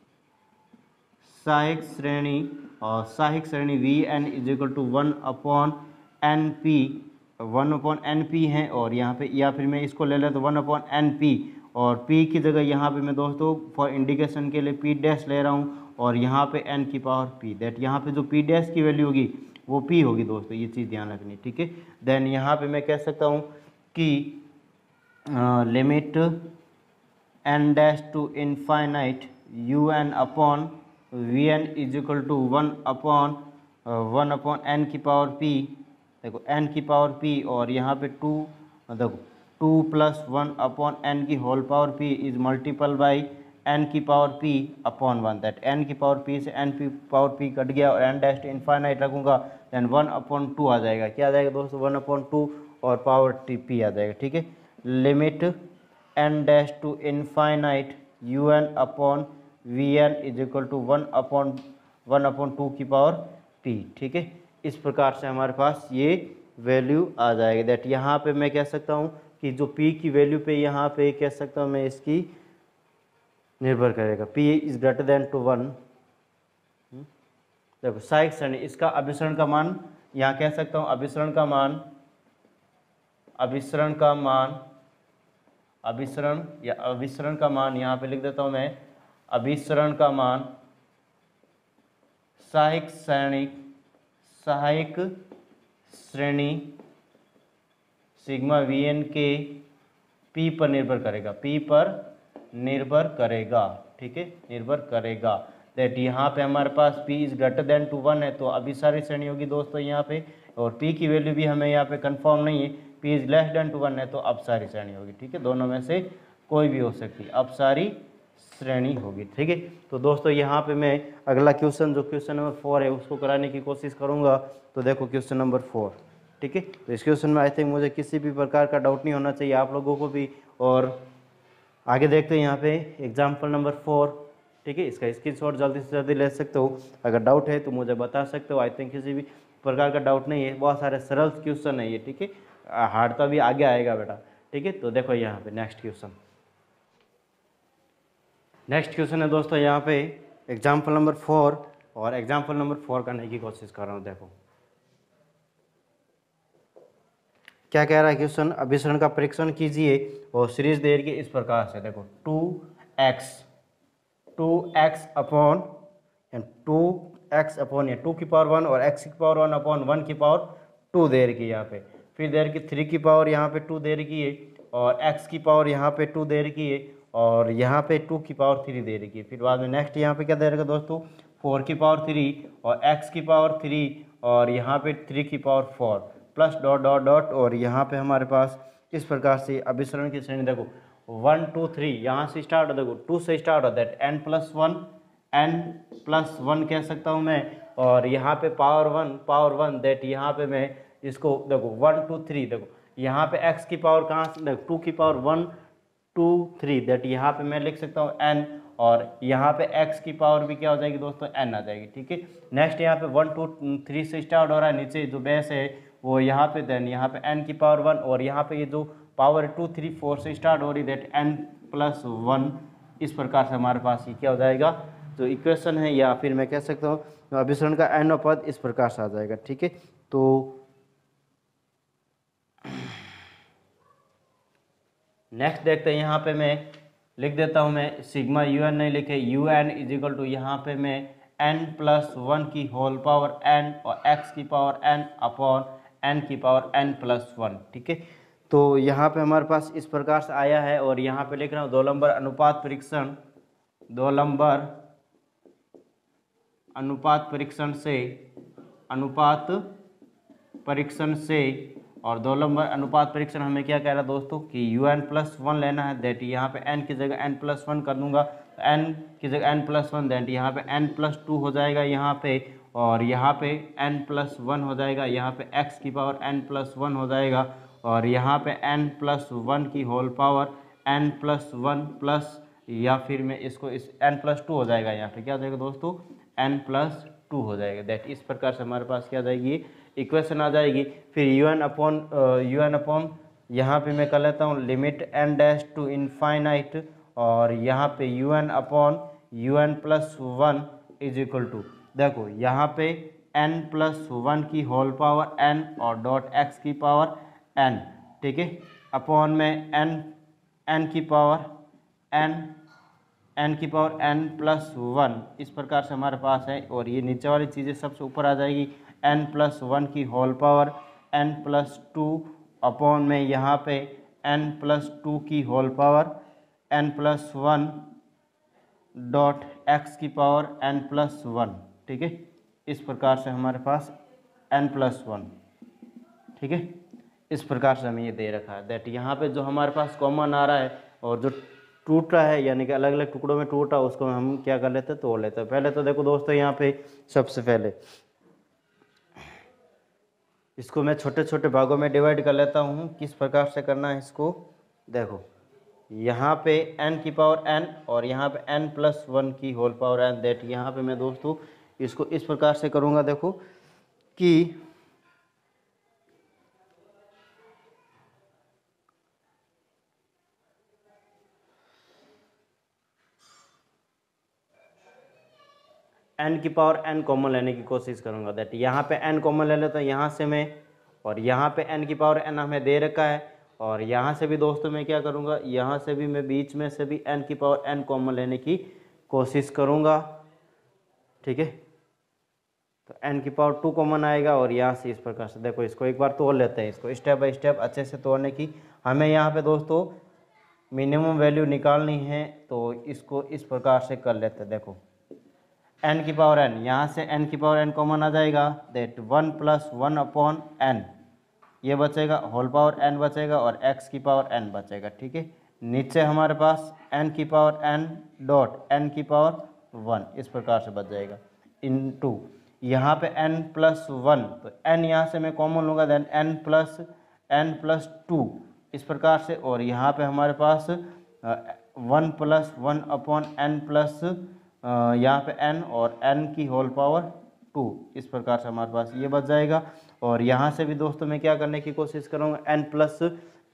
सहायक श्रेणी और सहायक श्रेणी v n is equal to one upon n p, one upon n p है, और यहाँ पे या फिर मैं इसको ले लें तो वन अपॉन एन पी, और p की जगह यहाँ पे मैं दोस्तों फॉर इंडिकेशन के लिए p डैश ले रहा हूँ, और यहाँ पे n की पावर p, दैट यहाँ पे जो p डैश की वैल्यू होगी वो p होगी दोस्तों, ये चीज़ ध्यान रखनी, ठीक है। देन यहाँ पे मैं कह सकता हूँ कि limit n dash to infinite u n upon v n is equal to one upon one upon n की पावर p, देखो n की पावर p, और यहाँ पे टू देखो two plus one upon n की whole power p is multiple by n की power p upon one, that n की पावर p से n की पावर p कट गया और n डैश टू इनफाइनाइट रखूँगा, देन वन अपॉन टू आ जाएगा, क्या आ जाएगा दोस्तों, वन अपॉन टू और पावर टी p आ जाएगा, ठीक है। Limit n dash to infinite u n upon v n is equal to one upon one upon two की पावर p, ठीक है। इस प्रकार से हमारे पास ये वैल्यू आ जाएगी, दैट यहाँ पे मैं कह सकता हूँ कि जो p की वैल्यू पे यहाँ पे कह सकता हूँ मैं इसकी निर्भर करेगा, p is greater than to one. देखो सहायक श्रेणी, इसका अभिसरण का मान यहाँ कह सकता हूँ, अभिसरण का मान अभिसरण का मान अभिसरण या अभिसरण का मान यहाँ पे लिख देता हूँ मैं, अभिसरण का मान सहायक श्रेणी सहायक श्रेणी सिग्मा वी एन के p पर निर्भर करेगा, p पर निर्भर करेगा, ठीक है, निर्भर करेगा, दैट यहाँ पे हमारे पास p is greater than to one है तो अभिसारी श्रेणी होगी दोस्तों यहाँ पे, और p की वैल्यू भी हमें यहाँ पे कंफर्म नहीं है, p is less than to one है तो अपसारी श्रेणी होगी, ठीक है, दोनों में से कोई भी हो सकती है, अपसारी श्रेणी होगी, ठीक है। तो दोस्तों यहाँ पे मैं अगला क्वेश्चन जो क्वेश्चन नंबर फोर है उसको कराने की कोशिश करूँगा। तो देखो क्वेश्चन नंबर फोर, ठीक है, तो इस क्वेश्चन में आई थिंक मुझे किसी भी प्रकार का डाउट नहीं होना चाहिए आप लोगों को भी, और आगे देखते हैं यहाँ पे एग्जाम्पल नंबर फोर, ठीक है, इसका स्क्रीनशॉट जल्दी से जल्दी ले सकते हो, अगर डाउट है तो मुझे बता सकते हो, आई थिंक किसी भी प्रकार का डाउट नहीं है, बहुत सारे सरल क्वेश्चन है ये, ठीक है, हार्ड तो अभी आगे आएगा बेटा, ठीक है। तो देखो यहाँ पे नेक्स्ट क्वेश्चन नेक्स्ट क्वेश्चन है दोस्तों यहाँ पे एग्जाम्पल नंबर फोर, और एग्जाम्पल नंबर फोर करने की कोशिश कर रहा हूँ। देखो क्या कह रहा है क्वेश्चन, अभिसरण का परीक्षण कीजिए और सीरीज दे रही है इस प्रकार से। देखो two x two x upon two x upon two की पावर वन और एक्स की पावर वन अपॉन वन की पावर टू दे रखी है यहाँ पे, फिर दे रखी थ्री की पावर यहाँ पे टू दे रखी है, और एक्स की पावर यहाँ पे टू दे रखी है, और यहाँ पे टू की पावर थ्री दे रखी है। फिर बाद में नेक्स्ट यहाँ पे क्या दे रखा दोस्तों, फोर की पावर थ्री और एक्स की पावर थ्री और यहाँ पे थ्री की power four plus dot dot dot, और यहाँ पे हमारे पास इस प्रकार से अभिसरण की श्रेणी देखो वन टू थ्री यहाँ से स्टार्ट हो, देखो टू से स्टार्ट हो that n plus one n plus one कह सकता हूँ मैं, और यहाँ पे power one power one that यहाँ पे मैं इसको देखो वन टू थ्री, देखो यहाँ पे एक्स की पावर कहाँ से देखो टू की power one two three that यहाँ पे मैं लिख सकता हूँ एन, और यहाँ पे x की पावर भी क्या हो जाएगी दोस्तों n आ जाएगी। ठीक है। नेक्स्ट यहाँ पे वन टू थ्री से स्टार्ट हो रहा है, नीचे जो बेस है वो यहाँ पे देन यहाँ पे n की पावर वन, और यहाँ पे ये जो पावर टू थ्री फोर से स्टार्ट हो रही दैट n प्लस वन। इस प्रकार से हमारे पास ये क्या हो जाएगा जो इक्वेशन है, या फिर मैं कह सकता हूँ अभिसरण का n पद इस प्रकार से आ जाएगा। ठीक है। तो नेक्स्ट देखते हैं, यहाँ पे मैं लिख देता हूँ मैं सिग्मा यू एन नहीं लिखे, u n is equal to यहाँ पे मैं एन प्लस वन की होल पावर एन और एक्स की पावर एन अपॉन एन की पावर एन प्लस वन। ठीक है। तो यहाँ पे हमारे पास इस प्रकार से आया है, और यहाँ पे लिख रहा हूँ दो नंबर अनुपात परीक्षण दो नंबर अनुपात परीक्षण से अनुपात परीक्षण से और दो नंबर अनुपात परीक्षण हमें क्या कह रहा है दोस्तों कि यू एन प्लस वन लेना है, दैट यहाँ पे एन की जगह एन प्लस वन कर दूंगा, एन की जगह एन प्लस वन दैट यहाँ पे एन प्लस टू हो जाएगा यहाँ पे, और यहाँ पे एन प्लस वन हो जाएगा, यहाँ पे एक्स की पावर एन प्लस वन हो जाएगा, और यहाँ पे एन प्लस वन की whole power n plus one plus, या फिर मैं इसको इस एन प्लस टू हो जाएगा, यहाँ पे क्या हो जाएगा दोस्तों एन प्लस टू हो जाएगा। दैट इस प्रकार से हमारे पास क्या आ जाएगी इक्वेशन आ जाएगी। फिर u n upon u n upon यहाँ पे मैं कर लेता हूँ limit n dash to infinite, और यहाँ पे u n upon u n plus one is equal to देखो यहाँ पे एन प्लस वन की होल पावर एन और डॉट एक्स की पावर एन। ठीक है। अपॉन में एन एन की पावर एन एन की पावर एन प्लस वन, इस प्रकार से हमारे पास है, और ये नीचे वाली चीज़ें सबसे ऊपर आ जाएगी एन प्लस वन की whole power n plus two upon में यहाँ पे एन प्लस टू की whole power n plus one dot x की पावर एन प्लस वन। ठीक है। इस प्रकार से हमारे पास एन प्लस वन। ठीक है। इस प्रकार से हमें ये दे रखा है दैट यहाँ पे जो हमारे पास कॉमन आ रहा है और जो टूट रहा है यानी कि अलग अलग टुकड़ों में टूटा उसको हम क्या कर लेते हैं तोड़ लेते हैं। पहले तो देखो दोस्तों यहाँ पे सबसे पहले इसको मैं छोटे छोटे भागों में डिवाइड कर लेता हूँ। किस प्रकार से करना है इसको देखो, यहाँ पे n की पावर n और यहाँ पे n प्लस वन की होल पावर n दैट यहाँ पे मैं दोस्तों इसको इस प्रकार से करूँगा देखो कि n की पावर n कॉमन लेने की कोशिश करूँगा दैट यहाँ पे n कॉमन ले लेता हूँ यहाँ से मैं, और यहाँ पे n की पावर n हमें दे रखा है, और यहाँ से भी दोस्तों मैं क्या करूँगा यहाँ से भी मैं बीच में से भी n की पावर n कॉमन लेने की कोशिश करूँगा। ठीक है। तो n की पावर टू कॉमन आएगा, और यहाँ से इस प्रकार से देखो इसको एक बार तोड़ लेते हैं, इसको स्टेप बाय स्टेप अच्छे से तोड़ने की हमें यहाँ पे दोस्तों मिनिमम वैल्यू निकालनी है। तो इसको इस प्रकार से कर लेते हैं देखो n की पावर n, यहाँ से n की पावर n कॉमन आ जाएगा that one plus one upon n ये बचेगा, होल पावर n बचेगा और x की पावर n बचेगा। ठीक है। नीचे हमारे पास n की पावर n डॉट n की पावर वन इस प्रकार से बच जाएगा इन टू यहाँ पे n प्लस वन, तो n यहाँ से मैं कॉमन लूँगा then n plus n plus two इस प्रकार से, और यहाँ पे हमारे पास one plus one upon n plus यहाँ पे n और n की होल पावर टू इस प्रकार से हमारे पास ये बच जाएगा। और यहाँ से भी दोस्तों मैं क्या करने की कोशिश करूँगा n प्लस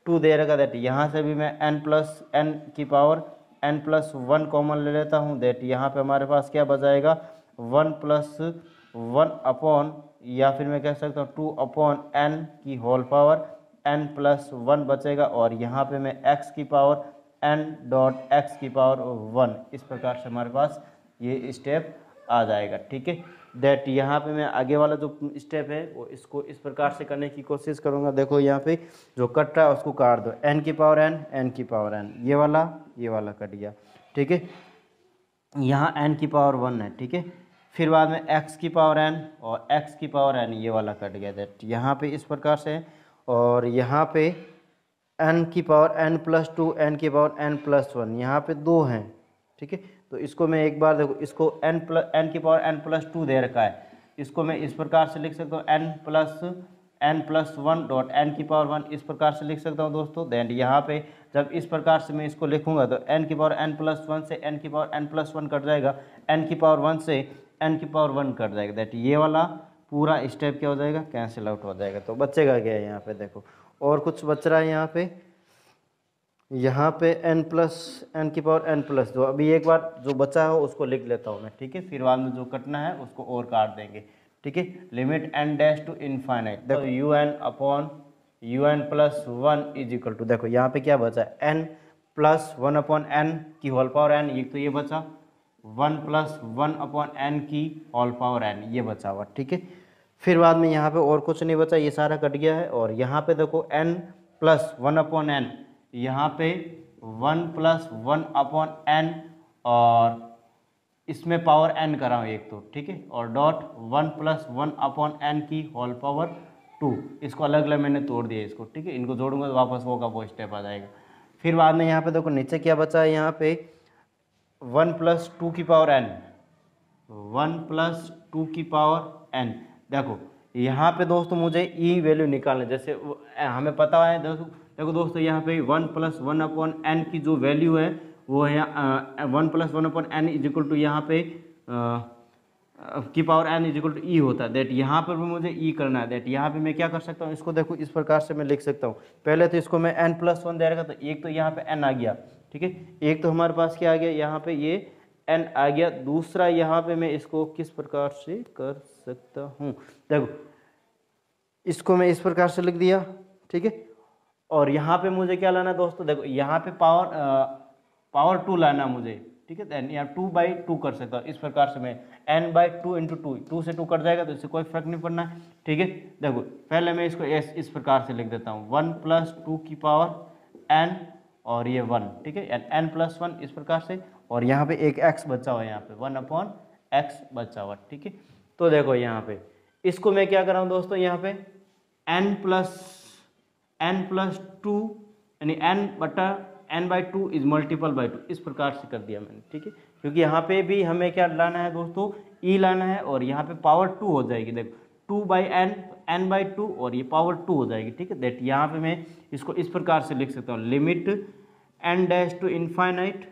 टू दे रखा दैट यहाँ से भी मैं एन प्लस एन की power n plus one common ले लेता हूँ दैट यहाँ पे हमारे पास क्या बचाएगा वन प्लस वन अपॉन या फिर मैं कह सकता हूँ टू अपॉन एन की whole power n plus one बचेगा और यहाँ पे मैं एक्स की पावर एन डॉट एक्स की पावर वन, इस प्रकार से हमारे पास ये स्टेप आ जाएगा। ठीक है, दैट यहाँ पे मैं आगे वाला जो स्टेप है वो इसको इस प्रकार से करने की कोशिश करूँगा। देखो यहाँ पे जो कट रहा है उसको काट दो, एन की पावर एन एन की पावर एन, ये वाला ये वाला कट गया। ठीक है, यहाँ एन की पावर वन है। ठीक है, फिर बाद में एक्स की पावर एन और एक्स की पावर एन, ये वाला कट गया दैट यहाँ पे इस प्रकार से। और यहाँ पे एन की power n plus two n की पावर एन प्लस वन, यहाँ पे दो हैं। ठीक है, तो इसको मैं एक बार देखो, इसको एन प्लस एन की पावर एन प्लस टू दे रखा है, इसको मैं इस प्रकार से लिख सकता हूँ n plus n plus one dot n की पावर वन, इस प्रकार से लिख सकता हूँ दोस्तों। देन यहाँ पे जब इस प्रकार से मैं इसको लिखूंगा तो एन की पावर एन प्लस वन से एन की power n plus one cut जाएगा, एन की पावर वन से एन की पावर वन कट जाएगा दैट ये वाला पूरा स्टेप क्या हो जाएगा कैंसिल आउट हो जाएगा। तो बचेगा क्या है यहाँ पे देखो, और कुछ बच रहा है यहाँ पे, यहाँ पे n प्लस एन की पावर n प्लस दो, अभी एक बार जो बचा हो उसको लिख लेता हूँ मैं। ठीक है, फिर बाद में जो कटना है उसको और काट देंगे। ठीक है, limit n dash to infinite, देखो u n upon u n plus one is equal to, देखो यहाँ पे क्या बचा n plus one upon n की होल पावर n, एक तो ये बचा one plus one upon n की होल पावर n, ये बचा हुआ। ठीक है, फिर बाद में यहाँ पे और कुछ नहीं बचा, ये सारा कट गया है। और यहाँ पे देखो n plus one upon n, यहाँ पे one plus one upon n और इसमें पावर n कर रहा हूँ एक तो। ठीक है, और dot one plus one upon n की होल पावर टू, इसको अलग अलग मैंने तोड़ दिया इसको। ठीक है, इनको जोड़ूंगा तो वापस वो का वो स्टेप आ जाएगा। फिर बाद में यहाँ पे देखो नीचे क्या बचा है, यहाँ पे वन प्लस टू की power n, one plus two की पावर एन। देखो यहाँ पे दोस्तों मुझे ई वैल्यू निकालना, जैसे हमें पता है दोस्तों, देखो दोस्तों यहाँ पे one plus one upon n की जो वैल्यू है वो है one plus one upon n is equal to यहाँ पे आ, की power n is equal to e होता है दैट यहाँ पर भी मुझे ई करना है दैट यहाँ पे मैं क्या कर सकता हूँ, इसको देखो इस प्रकार से मैं लिख सकता हूँ। पहले तो इसको मैं एन प्लस वन दे रखा, तो एक तो यहाँ पे एन आ गया। ठीक है, एक तो हमारे पास क्या आ गया यहाँ पे ये एन आ गया, दूसरा यहाँ पे मैं इसको किस प्रकार से कर सकता हूँ, देखो इसको मैं इस प्रकार से लिख दिया। ठीक है, और यहाँ पे मुझे क्या लाना है दोस्तों, देखो यहाँ पे पावर पावर टू लाना मुझे। ठीक है, देन यहाँ टू बाई टू कर सकता हूँ, इस प्रकार से मैं n by two into two, two से टू कट जाएगा तो इससे कोई फर्क नहीं पड़ना है। ठीक है, देखो पहले मैं इसको इस, इस प्रकार से लिख देता हूँ वन प्लस टू की पावर एन और ये वन। ठीक है, एन प्लस वन इस प्रकार से, और यहाँ पे एक एक्स बचा हुआ है, यहाँ पे वन अपॉन एक्स बचा हुआ। ठीक है, तो देखो यहाँ पे इसको मैं क्या कर रहा हूँ दोस्तों, यहाँ पे n plus n plus two यानी एन बटा n by two is multiple by two, इस प्रकार से कर दिया मैंने। ठीक है, क्योंकि यहाँ पे भी हमें क्या लाना है दोस्तों, ई लाना है, और यहाँ पे पावर टू हो जाएगी। देखो two by n n by two और ये पावर टू हो जाएगी। ठीक है, दैट यहाँ पे मैं इसको इस प्रकार से लिख सकता हूँ limit n dash to infinite,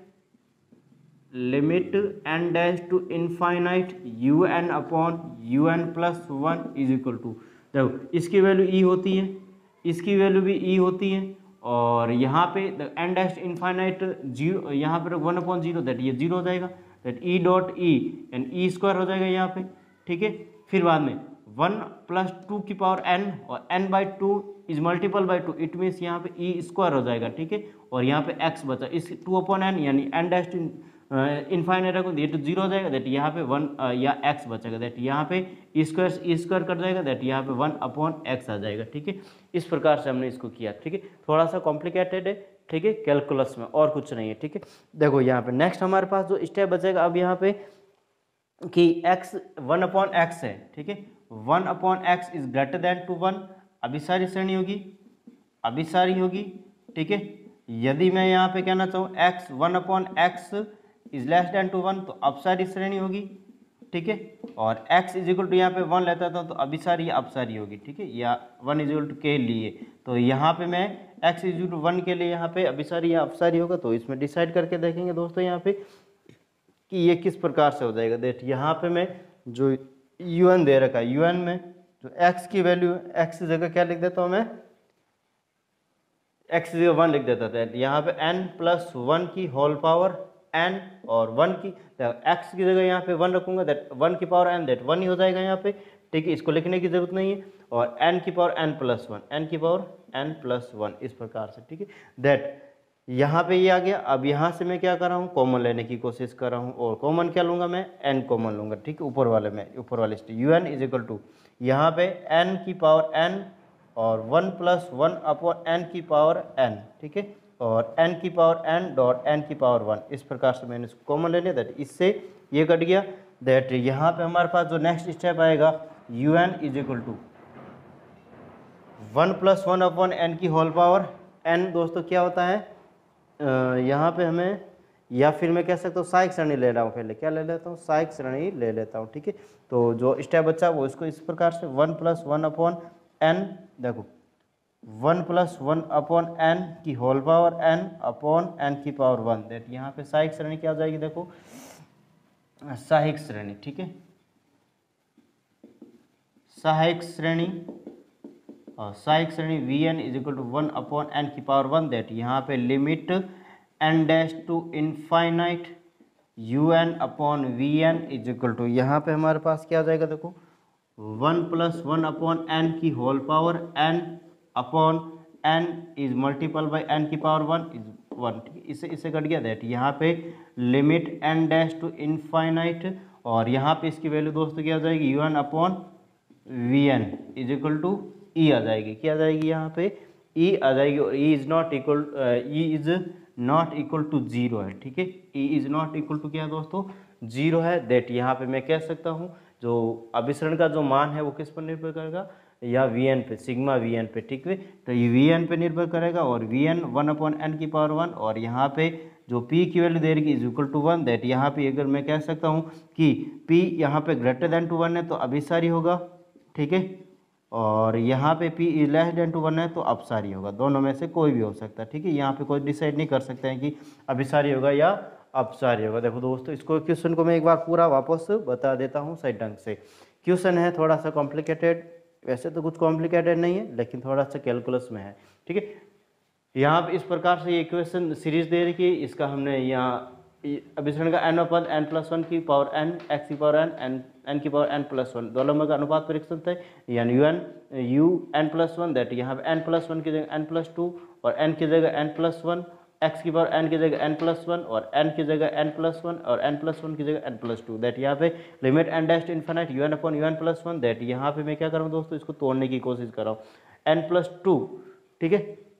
limit n dash to infinite u n upon u n plus one is equal to, देखो इसकी वैल्यू ई होती है, इसकी वैल्यू भी ई होती है, और यहाँ पे एन डैश इनफाइनाइट जीरो, यहाँ पे वन अपॉन जीरो दैट ये जीरो हो जाएगा, that e dot e and e square हो जाएगा यहाँ पे। ठीक है, फिर बाद में वन प्लस टू की पावर एन और n by two is multiple by two, it means यहाँ पे ई स्क्वायर हो जाएगा। ठीक है, और यहाँ पे एक्स बचा, इस टू अपॉन एन यानी एन डैश टू इनफाइनाइट रखो ये तो जीरो हो जाएगा, दैट यहाँ पे वन या एक्स बचेगा, दैट यहाँ पे e square e square cut जाएगा, दैट यहाँ पे वन अपॉन एक्स आ जाएगा। ठीक है, इस प्रकार से हमने इसको किया। ठीक है, थोड़ा सा कॉम्प्लिकेटेड है। ठीक है, कैलकुलस में और कुछ नहीं है। ठीक है, देखो यहाँ पे नेक्स्ट हमारे पास जो स्टेप बचेगा अब यहाँ पे कि x वन अपॉन एक्स है। ठीक है, one upon x is greater than to one, अभिसारी श्रेणी होगी, अभिसारी होगी। ठीक है, यदि मैं यहाँ पे कहना चाहूँ x one upon x is less than to one तो अपसारी श्रेणी होगी। ठीक है, और x इज इक्वल टू यहाँ पे वन लेता था तो अभिसारी या अपसारी होगी। ठीक है, या वन इज इक्वल टू के लिए, तो यहाँ पे मैं x is equal to one के लिए यहाँ पे अभिसारी या अपसारी होगा, तो इसमें डिसाइड करके देखेंगे दोस्तों यहाँ पे कि ये किस प्रकार से हो जाएगा। देख यहाँ पे मैं जो यू एन दे रखा है, यू एन में जो x की वैल्यू, x की जगह क्या लिख देता हूँ मैं, एक्स की जगह वन लिख देता था, यहाँ पे एन प्लस वन की होल पावर एन और वन की एक्स की जगह यहाँ पे वन रखूंगा, दैट वन की पावर एन, दैट वन ही हो जाएगा यहाँ पे, ठीक है। इसको लिखने की जरूरत नहीं है। और एन की power n plus one, n की पावर एन प्लस वन, इस प्रकार से, ठीक है। दैट यहाँ पे ये आ गया। अब यहाँ से मैं क्या कर रहा हूँ, कॉमन लेने की कोशिश कर रहा हूँ, और कॉमन क्या लूँगा मैं, एन कॉमन लूँगा, ठीक है। ऊपर वाले में, ऊपर वाले step u n is equal to यहाँ पे एन की पावर एन और one plus one upon n की पावर एन, ठीक है। और एन की पावर एन डॉट एन की पावर वन, इस प्रकार से मैंने इसको कॉमन ले लिया। दैट इससे ये कट गया। दैट यहाँ पे हमारे पास जो नेक्स्ट स्टेप आएगा, u n is equal to one plus one upon n की होल पावर एन। दोस्तों क्या होता है, यहाँ पे हमें, या फिर मैं कह सकता हूँ सहायक श्रेणी ले रहा हूँ, पहले क्या ले लेता हूँ, सहायक श्रेणी ले लेता हूँ, ठीक है। तो जो स्टेप बचा वो इसको इस प्रकार से one plus one upon n, देखो one plus one upon n की whole power n upon n की पावर वन। दैट यहाँ पे सहायक श्रेणी क्या आ जाएगी, देखो सहायक श्रेणी, ठीक है, सहायक श्रेणी। और सहायक श्रेणी v n is equal to one upon n की पावर वन। दैट यहाँ पे limit n dash to infinite u n upon v n is equal to, यहाँ पे हमारे पास क्या आ जाएगा, देखो one plus one upon n की whole power n upon n is multiple by n की पावर वन इज वन, ठीक है। इससे इससे कट गया। दैट यहाँ पे limit n dash to infinite, और यहाँ पे इसकी वैल्यू दोस्तों क्या आ जाएगी, u n upon v n is equal to e आ जाएगी। क्या आ जाएगी, यहाँ पे ई आ जाएगी। और e is not equal, e is not equal to zero है, ठीक है। E is not equal to क्या दोस्तों, जीरो है। दैट यहाँ पे मैं कह सकता हूँ जो अभिसरण का जो मान है वो किस पर निर्भर करेगा, या वी एन पे, सिग्मा वी एन पे, ठीक है। तो ये वी एन पे निर्भर करेगा, और v n one upon n की पावर वन, और यहाँ पे जो p की वैल्यू दे रही है is equal to one. That यहाँ पे अगर मैं कह सकता हूँ कि p यहाँ पे ग्रेटर देन टू वन है तो अभिसारी होगा, ठीक है। और यहाँ पे p is less than to one है तो अपसारी होगा, दोनों में से कोई भी हो सकता है, ठीक है। यहाँ पे कोई डिसाइड नहीं कर सकते हैं कि अभिसारी होगा या अपसारी होगा। देखो दोस्तों, इसको क्वेश्चन को मैं एक बार पूरा वापस बता देता हूँ सही ढंग से। क्वेश्चन है थोड़ा सा कॉम्प्लिकेटेड, वैसे तो कुछ कॉम्प्लिकेटेड नहीं है, लेकिन थोड़ा सा कैलकुलस में है, ठीक है। यहाँ पे इस प्रकार से ये क्वेश्चन सीरीज दे रही है। इसका हमने यहाँ अभिसरण का एन पद एन प्लस वन की पावर एन, एक्स की पावर एन, एन एन की पावर एन प्लस वन, दोनों में का अनुपात परीक्षण था, यानी u n u n plus one. That यहाँ पे एन प्लस वन की जगह एन प्लस टू, और एन की जगह एन प्लस वन, एक्स की पावर एन की जगह एन प्लस वन, और एन की जगह एन प्लस वन, और एन प्लस वन की जगह एन प्लस टू। दैट यहाँ पे limit n dash to infinite u n upon u n plus one. That यहाँ पे मैं क्या कर रहा हूँ दोस्तों, इसको तोड़ने की कोशिश कर रहा हूँ, एन प्लस टू, ठीक है।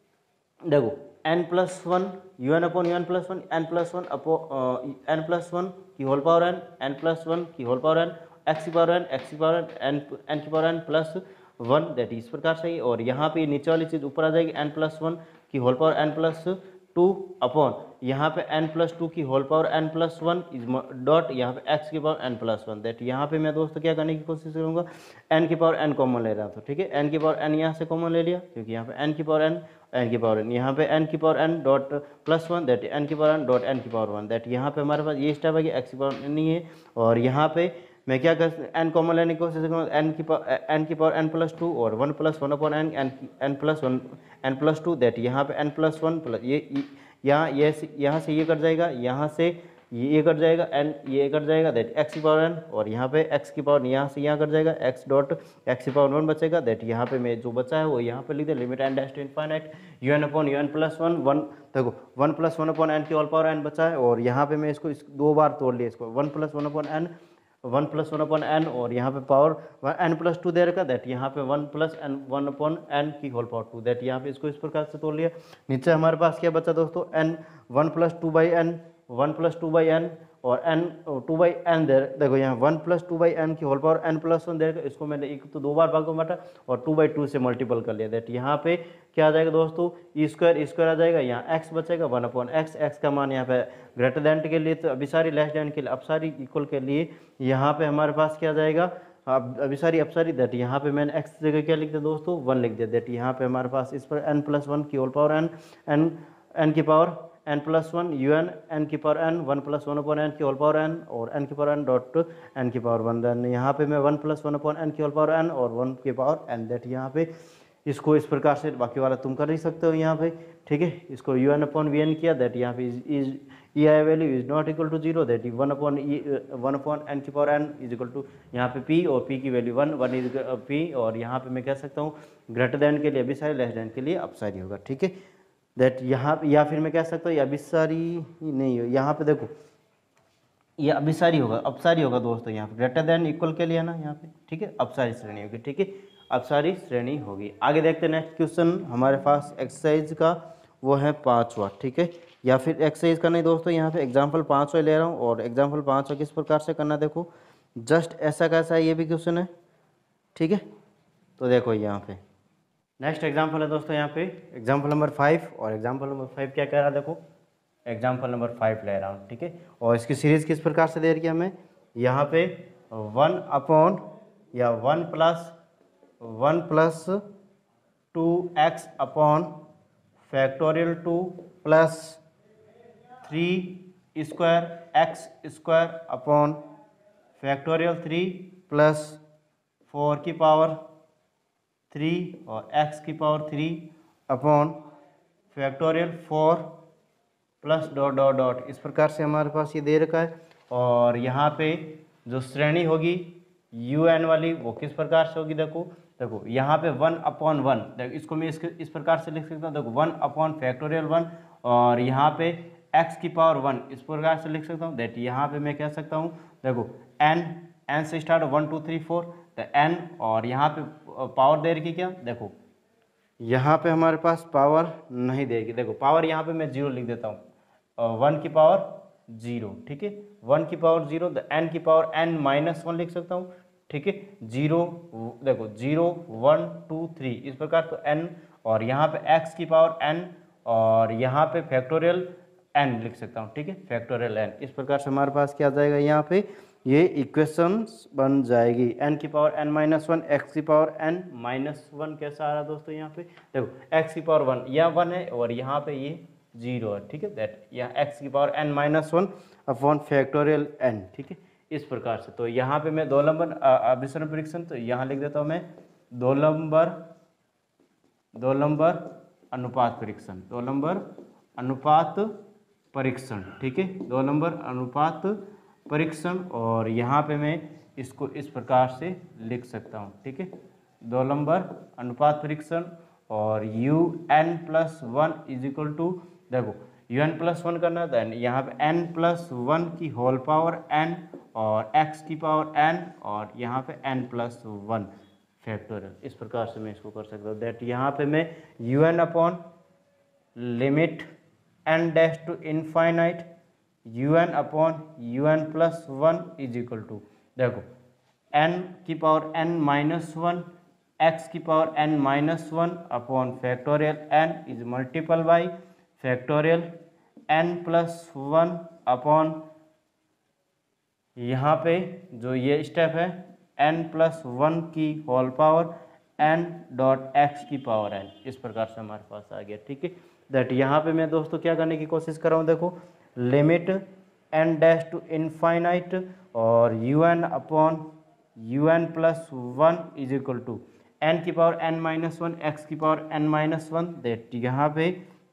देखो n plus one u n upon u n plus one, n plus one upon n plus one की whole power n, n plus one की होल पावर एन, एक्स की पावर एन, एक्स की power n, n की power n plus one. That इस प्रकार से। और यहाँ पे नीचे वाली चीज़ ऊपर आ जाएगी, एन प्लस वन की whole power n plus two upon यहाँ पे एन प्लस टू की whole power n plus one is dot यहाँ पे एक्स की power n plus one. That यहाँ पे मैं दोस्तों क्या करने की कोशिश करूँगा, एन की पावर एन कॉमन ले रहा था, ठीक है। एन की पावर एन यहाँ से कॉमन ले लिया, क्योंकि यहाँ पे एन की पावर एन, एन की पावर एन, यहाँ पे एन की power n dot plus one, that n की पावर एन डॉट एन की पावर वन। दैट यहाँ पे हमारे पास ये स्टेप है कि एक्स की पावर एन नहीं है, और यहाँ पे मैं क्या कर एन कॉमन लेने की कोशिश करूँगा, एन की पावर एन की पावर एन प्लस टू और one plus one upon n, n n plus one n plus two. That यहाँ पे एन प्लस वन प्लस ये यहाँ ये यहाँ से ये कट जाएगा, यहाँ से ये कट जाएगा, एन ये कट जाएगा। दैट एक्स की पावर एन, और यहाँ पे एक्स की पावर यहाँ से यहाँ कट जाएगा, एक्स डॉट एक्स की पावर वन बचेगा। दैट यहाँ पे मैं जो बचा है वो यहाँ पे लिख दे, limit n dash to infinite u n upon u n plus one, one देखो one plus one upon n की ऑल पावर एन बचा है। और यहाँ पे मैं इसको इस दो बार तोड़ लिया, इसको one plus one upon n, one plus one upon n, और यहाँ पे पावर एन प्लस टू दे रखा। दैट यहाँ पे one plus n one upon n की होल पावर टू। दैट यहाँ पे इसको इस प्रकार से तोड़ लिया। नीचे हमारे पास क्या बचा दोस्तों, n one plus two by n, one plus two by n, और एन टू बाई एन दे, देखो यहाँ one plus two by n की whole power n plus one देगा। इसको मैंने एक तो दो बार भाग में बांटा और टू बाई टू से मल्टीपल कर लिया। दैट यहाँ पे क्या आ जाएगा दोस्तों, ई स्क्वायर ई स्क्वायर आ जाएगा, यहाँ एक्स बचेगा वन अपॉन एक्स, एक्स का मान यहाँ पे ग्रेटर देन के लिए तो अभिसारी, लेस देन के लिए अपसारी, इक्वल के लिए यहाँ पे हमारे पास क्या आ जाएगा, अब अभिसारी अपसारी। दैट यहाँ पे मैंने एक्स जगह क्या लिख दिया दोस्तों, वन लिख दिया। दैट यहाँ पे हमारे पास इस पर एन प्लस वन की whole power n, n n की power n plus one u n, n की power n, one plus one upon n की होल पावर एन, और एन की पावर एन डॉट एन की पावर वन। देन यहाँ पे मैं one plus one upon n की होल पावर एन और वन की पावर एन। दैट यहाँ पे इसको इस प्रकार से बाकी वाला तुम कर ही सकते हो यहाँ पे, ठीक है। इसको u n upon v n किया, दैट यहाँ पे is e i value is not equal to zero, that one upon one upon n की power n is equal to यहाँ पे पी, और पी की value one, one is p, और यहाँ पे मैं कह सकता हूँ ग्रेटर देन के लिए अभिसारी, लेस देन के लिए अपसारी होगा, ठीक है। दैट यहाँ पे, या फिर मैं कह सकता हूँ ये अभिसारी नहीं हो, यहाँ पे देखो ये अभिसारी होगा, अपसारी होगा दोस्तों, यहाँ पे ग्रेटर देन इक्वल के लिए ना यहाँ पे, ठीक है, अपसारी श्रेणी होगी, ठीक है, अपसारी श्रेणी होगी। आगे देखते हैं नेक्स्ट क्वेश्चन हमारे पास एक्सरसाइज का, वो है पाँचवा, ठीक है, या फिर एक्सरसाइज का नहीं दोस्तों, यहाँ पे एग्जाम्पल पाँचवा ले रहा हूँ, और एग्जाम्पल पाँचवा किस प्रकार से करना देखो, जस्ट ऐसा कैसा है ये भी क्वेश्चन है, ठीक है। तो देखो यहाँ पे नेक्स्ट एग्जाम्पल है दोस्तों, यहाँ पे एग्जाम्पल नंबर फाइव, और एग्जाम्पल नंबर फाइव क्या कह रहा है देखो, एग्जाम्पल नंबर फाइव ले रहा हूँ, ठीक है। और इसकी सीरीज किस प्रकार से दे रही है हमें, यहाँ पे वन अपॉन या one plus one plus two x upon factorial two plus three square x square upon factorial three plus four की पावर थ्री और एक्स की power three upon factorial four plus dot dot dot, इस प्रकार से हमारे पास ये दे रखा है। और यहाँ पे जो श्रेणी होगी यू एन वाली वो किस प्रकार से होगी देखो, देखो यहाँ पे वन अपॉन वन, देखो इसको मैं इसके इस प्रकार से लिख सकता हूँ, देखो वन अपॉन फैक्टोरियल वन, और यहाँ पे एक्स की पावर वन इस प्रकार से लिख सकता हूँ, दैट यहाँ पे मैं कह सकता हूँ देखो एन, एन से start one two three four, तो एन, और यहाँ पे पावर दे रखी क्या, देखो यहाँ पे हमारे पास पावर नहीं देगी, देखो पावर यहाँ पे मैं जीरो लिख देता हूँ, वन की पावर जीरो, ठीक है, वन की पावर जीरो, द एन की पावर एन माइनस वन लिख सकता हूँ, ठीक है, जीरो, देखो जीरो वन टू थ्री इस प्रकार, तो एन, और यहाँ पे एक्स की पावर एन, और यहाँ पे फैक्टोरियल एन लिख सकता हूँ, ठीक है, फैक्टोरियल एन, इस प्रकार से हमारे पास क्या आ जाएगा, यहाँ पे ये इक्वेशन बन जाएगी, एन की power n minus one, x की पावर एन माइनस वन, कैसा आ रहा है दोस्तों, यहाँ पे देखो एक्स की पावर वन, यह वन है, और यहाँ पे ये जीरो है, ठीक है, दैट यहाँ एक्स की power n minus one upon factorial n, ठीक है, इस प्रकार से। तो यहाँ पे मैं दो नंबर अभिसरण परीक्षण, तो यहाँ लिख देता हूँ मैं दो नंबर दो नंबर अनुपात परीक्षण, दो नंबर अनुपात परीक्षण, ठीक है, दो नंबर अनुपात परीक्षण, और यहाँ पे मैं इसको इस प्रकार से लिख सकता हूँ, ठीक है, दो नंबर अनुपात परीक्षण, और u n plus one is equal to, देखो यू एन प्लस वन करना था, यहाँ पे एन प्लस वन की होल पावर एन, और एक्स की पावर एन, और यहाँ पे एन प्लस वन फैक्टोरियल, इस प्रकार से मैं इसको कर सकता हूँ, दैट यहाँ पे मैं u n upon limit n dash to infinite u n upon u n plus one is equal to, देखो एन की power n minus one, x की power n minus one upon factorial n is multiple by factorial n plus one upon, यहाँ पे जो ये step है n plus one की whole power n dot x की पावर एन, इस प्रकार से हमारे पास आ गया, ठीक है, दैट यहाँ पे मैं दोस्तों क्या करने की कोशिश कर रहा हूँ, देखो limit n dash to infinite और u n upon u n plus one is equal to n की power n minus one, x की power n minus one, that यहाँ पे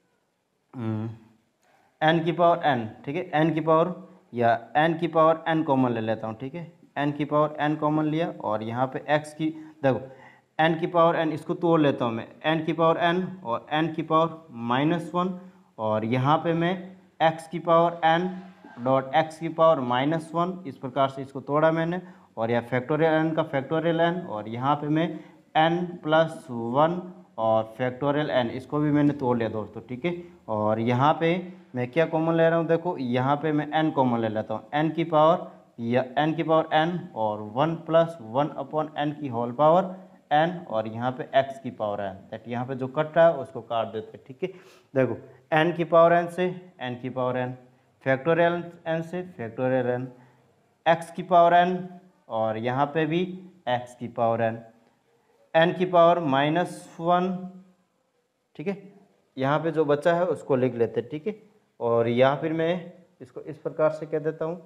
एन की पावर एन, ठीक है, एन की पावर या एन की पावर एन कॉमन ले लेता हूँ, ठीक है, एन की पावर एन कॉमन लिया, और यहाँ पे एक्स की, देखो एन की पावर एन इसको तोड़ लेता हूँ मैं, एन की पावर एन और एन की पावर माइनस वन, और यहाँ पे मैं एक्स की पावर एन डॉट एक्स की पावर माइनस वन, इस प्रकार से इसको तोड़ा मैंने, और यह फैक्टोरियल एन का फैक्टोरियल एन, और यहाँ पे मैं एन प्लस वन और फैक्टोरियल एन इसको भी मैंने तोड़ लिया दोस्तों, ठीक है, और यहाँ पे मैं क्या कॉमन ले रहा हूँ, देखो यहाँ पे मैं एन कॉमन ले लेता हूँ, एन की पावर या एन की पावर एन और one plus one upon n की होल पावर एन, और यहाँ पे एक्स की पावर एन, दैट यहाँ पे जो कट रहा है उसको काट देते हैं, ठीक है, देखो एन की पावर एन से एन की पावर एन, फैक्टोरियल एन से फैक्टोरियल एन, एक्स की पावर एन, और यहाँ पे भी एक्स की पावर एन, एन की पावर माइनस वन, ठीक है, यहाँ पे जो बचा है उसको लिख लेते हैं, ठीक है, और यहाँ फिर मैं इसको इस प्रकार से कह देता हूँ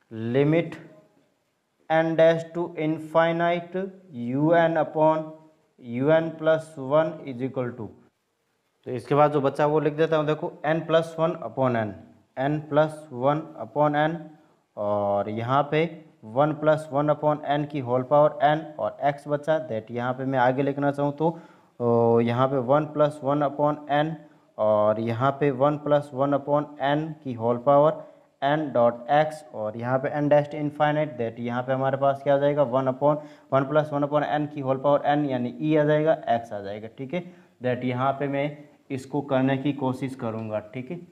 limit n dash to infinite u n upon u n plus one is equal to, तो इसके बाद जो बच्चा वो लिख देता हूँ, देखो n plus one upon n, n plus one upon n, और यहाँ पे one plus one upon n की होल पावर एन, और एक्स बचा दैट यहाँ पे मैं आगे लिखना चाहूँ तो यहाँ पे one plus one upon n, और यहाँ पे one plus one upon n की whole power n dot x, और यहाँ पे एन डैश इनफाइनाइट दैट यहाँ पे हमारे पास क्या आ जाएगा, one upon one plus one upon n की होल पावर एन यानी ई आ जाएगा, एक्स आ जाएगा। ठीक है, दैट यहाँ पे मैं इसको करने की कोशिश करूँगा। ठीक है,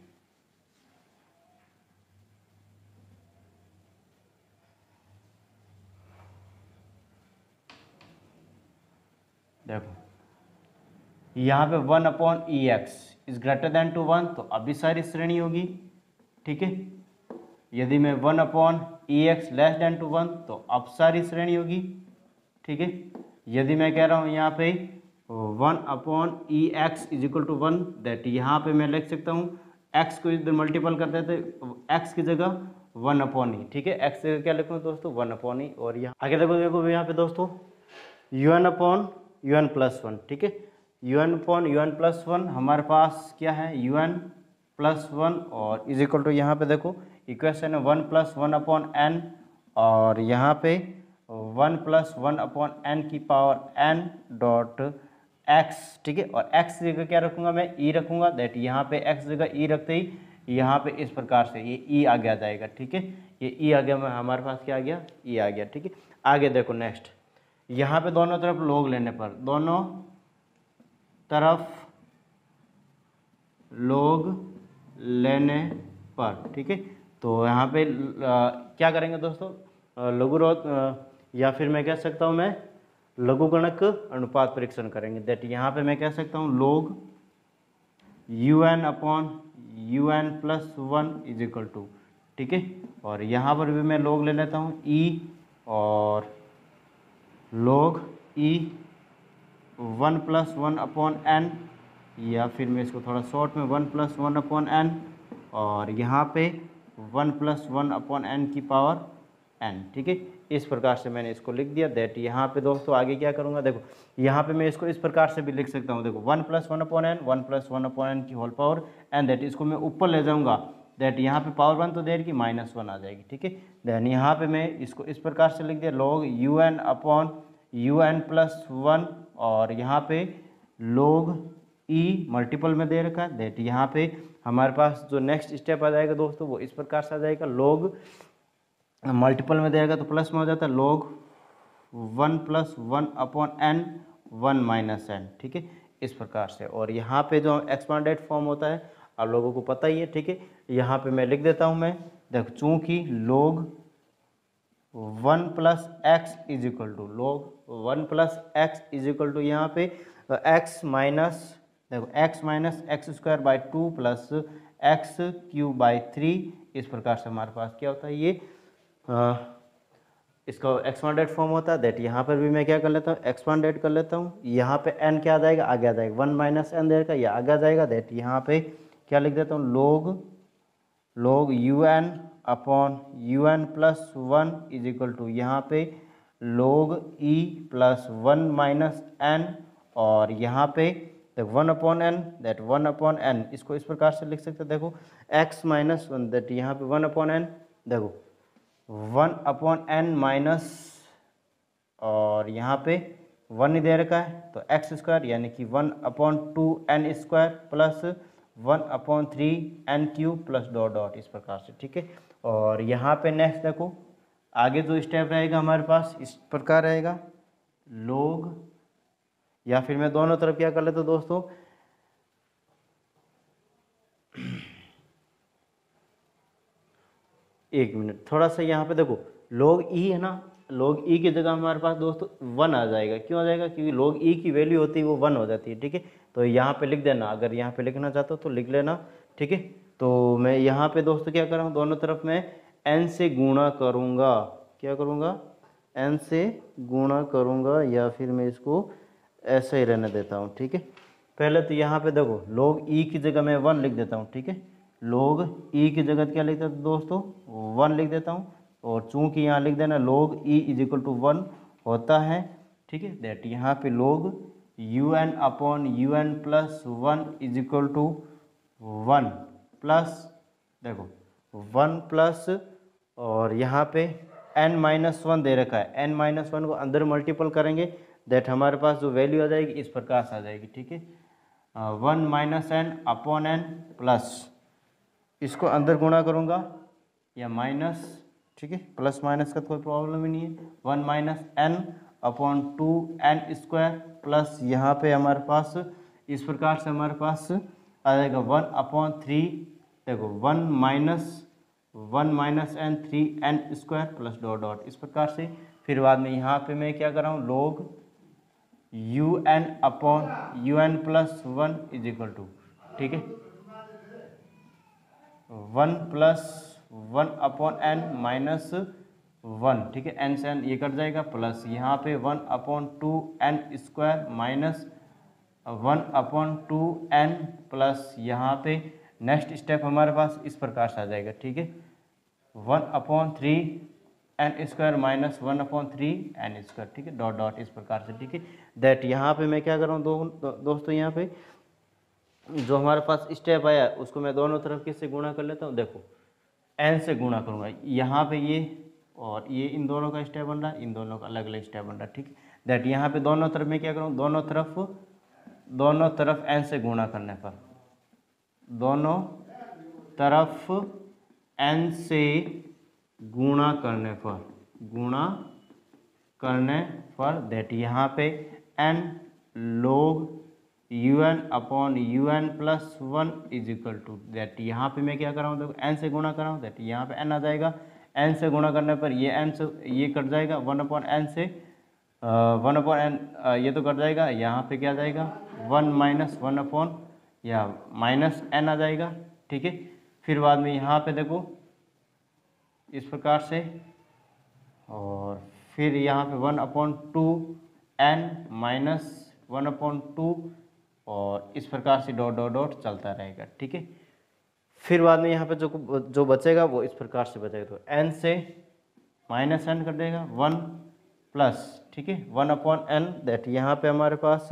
देखो यहाँ पे one upon e x is greater than to one, तो अभी सारी श्रेणी होगी। ठीक है, यदि मैं one upon e x less than to one तो अब सारी श्रेणी होगी। ठीक है, यदि मैं कह रहा हूँ यहाँ पे one upon e x is equal to one, that यहाँ पे मैं लिख सकता हूँ एक्स को इधर मल्टीपल कर देते एक्स की जगह वन अपॉन ई। ठीक है, एक्स की जगह क्या लिखूँ दोस्तों, वन अपॉन ई, और यहाँ आगे देखो देखो यहाँ पे दोस्तों u n upon u n plus one. ठीक है, u n upon u n plus one हमारे पास क्या है, यू एन प्लस वन, और इज इक्वल टू यहाँ पे देखो इक्वेशन है one plus one upon n, और यहाँ पे one plus one upon n की पावर एन डॉट एक्स। ठीक है, और एक्स जगह क्या रखूँगा मैं, ई रखूँगा, दैट यहाँ पे एक्स जगह ई रखते ही यहाँ पे इस प्रकार से ये ई आगे आ जाएगा। ठीक है, ये ई आ गया, मैं हमारे पास क्या आ गया, ई आ गया। ठीक है, आगे देखो नेक्स्ट, यहाँ पे दोनों तरफ लोग लेने पर, दोनों तरफ लोग लेने पर, ठीक है, तो यहाँ पे आ, क्या करेंगे दोस्तों, लघु रोध या फिर मैं कह सकता हूँ मैं लघुगणक अनुपात परीक्षण करेंगे। दैट यहाँ पे मैं कह सकता हूँ लोग u n upon u n plus one is equal to. ठीक है, और यहाँ पर भी मैं लोग ले लेता हूँ ई, और log e one plus one upon n, या फिर मैं इसको थोड़ा शॉर्ट में one plus one upon n, और यहाँ पे one plus one upon n की पावर एन। ठीक है, इस प्रकार से मैंने इसको लिख दिया। दैट यहाँ पे दोस्तों आगे क्या करूँगा, देखो यहाँ पे मैं इसको इस प्रकार से भी लिख सकता हूँ, देखो one plus one upon n, one plus one upon n की होल पावर एन, दैट इसको मैं ऊपर ले जाऊँगा, दैट यहाँ पे पावर वन तो देर की माइनस वन आ जाएगी। ठीक है, देन यहाँ पे मैं इसको इस प्रकार से लिख दिया log u n upon u n plus one, और यहाँ पे लोग ई मल्टीपल में दे रखा है, दैट यहाँ पे हमारे पास जो नेक्स्ट स्टेप आ जाएगा दोस्तों वो इस प्रकार से आ जाएगा, लोग मल्टीपल में देगा तो प्लस में हो जाता है log one plus one upon n one minus n. ठीक है, इस प्रकार से, और यहाँ पे जो एक्सपांडेड फॉर्म होता है आप लोगों को पता ही है। ठीक है, यहाँ पे मैं लिख देता हूँ, मैं देखो चूँकि log one plus x is equal to log one plus x is equal to यहाँ पे एक्स माइनस देखो x minus x square by two plus x cube by three, इस प्रकार से हमारे पास क्या होता है, ये आ, इसका एक्सपांडेड फॉर्म होता है। दैट यहाँ पर भी मैं क्या कर लेता हूँ, एक्सपांडेड कर लेता हूँ। यहाँ पे एन क्या आ जाएगा, आगे आ जाएगा वन माइनस एन देर का, या आगे आ जाएगा। दैट यहाँ पे क्या लिख देता हूँ, log log u n upon u n plus one is equal to यहाँ पे log e plus one minus n, और यहाँ पे one upon n, that one upon n, इसको इस प्रकार से लिख सकते हैं, देखो एक्स माइनस वन, दैट यहाँ पे वन अपॉन एन, देखो वन अपॉन एन माइनस, और यहाँ पे वन ही दे रखा है तो एक्स स्क्वायर यानी कि one upon two n square plus one upon three n cube plus dot dot, इस प्रकार से। ठीक है, और यहाँ पे नेक्स्ट देखो आगे जो स्टेप रहेगा हमारे पास इस प्रकार रहेगा, लोग या फिर मैं दोनों तरफ क्या कर लेता हूँ दोस्तों, एक मिनट थोड़ा सा यहाँ पे देखो लोग ई है ना, लोग ई की जगह हमारे पास दोस्तों वन आ जाएगा। क्यों आ जाएगा, क्योंकि लोग ई की वैल्यू होती है वो वन हो जाती है। ठीक है, तो यहाँ पे लिख देना, अगर यहाँ पे लिखना चाहते हो तो लिख लेना। ठीक है, तो मैं यहाँ पे दोस्तों क्या कर रहा हूँ, दोनों तरफ मैं एन से गुणा करूँगा, क्या करूँगा, एन से गुणा करूँगा, या फिर मैं इसको ऐसे ही रहने देता हूँ। ठीक है, पहले तो यहाँ पे देखो लोग ई की जगह मैं वन लिख देता हूँ। ठीक है, लोग ई की जगह क्या लिख देता हूँ दोस्तों, वन लिख देता हूँ, और चूंकि यहाँ लिख देना log e is equal to one होता है, ठीक है, दैट यहाँ पे log u n upon u n plus one is equal to one plus देखो वन प्लस और यहाँ पे n माइनस वन दे रखा है, n माइनस वन को अंदर मल्टीपल करेंगे दैट हमारे पास जो वैल्यू आ जाएगी इस प्रकार से आ जाएगी। ठीक है, one minus n upon n plus इसको अंदर गुणा करूँगा या माइनस, ठीक है, प्लस माइनस का कोई प्रॉब्लम ही नहीं है, one minus n upon two n square plus यहाँ पे हमारे पास इस प्रकार से हमारे पास आ जाएगा वन अपॉन थ्री, देखो one minus one minus n three n square plus dot dot इस प्रकार से। फिर बाद में यहाँ पे मैं क्या कर रहा हूँ, log u n upon u n plus one is equal to, ठीक है, one plus one upon n minus one, ठीक है, एन से एन ये कट जाएगा प्लस यहाँ पे one upon two n square minus one upon two n plus यहाँ पे नेक्स्ट स्टेप हमारे पास इस प्रकार से आ जाएगा। ठीक है, one upon three n square minus one upon three n square, ठीक है, डॉट डॉट इस प्रकार से। ठीक है, दैट यहाँ पे मैं क्या कर रहा हूँ दो, दो, दोस्तों यहाँ पे जो हमारे पास स्टेप आया उसको मैं दोनों तरफ किससे गुणा कर लेता हूँ, देखो एन से गुणा करूँगा, यहाँ पे ये और ये इन दोनों का स्टेप बन रहा है, इन दोनों का अलग अलग स्टेप बन रहा है। ठीक है, दैट यहाँ पे दोनों तरफ मैं क्या करूँ, दोनों तरफ दोनों तरफ एन से गुणा करने पर दोनों तरफ एन से गुणा करने पर गुणा करने पर दैट यहाँ पे n log u n upon u n plus one is equal to that यहाँ पे मैं क्या कर रहा हूँ, देखो एन से गुणा कर रहा हूँ दैट यहाँ पे एन आ जाएगा, एन से गुणा करने पर ये एन से ये कट जाएगा, वन अपॉन एन से वन अपॉन एन ये तो कट जाएगा, यहाँ पे क्या जाएगा वन माइनस वन अपॉन या माइनस एन आ जाएगा। ठीक है, फिर बाद में यहाँ पे देखो इस प्रकार से और फिर यहाँ पे one upon two n minus one upon two और इस प्रकार से डॉट डॉट डॉट चलता रहेगा। ठीक है, फिर बाद में यहाँ पे जो जो बचेगा वो इस प्रकार से बचेगा, तो एन से माइनस एन कर देगा वन प्लस, ठीक है, वन अपॉन एन दैट यहाँ पे हमारे पास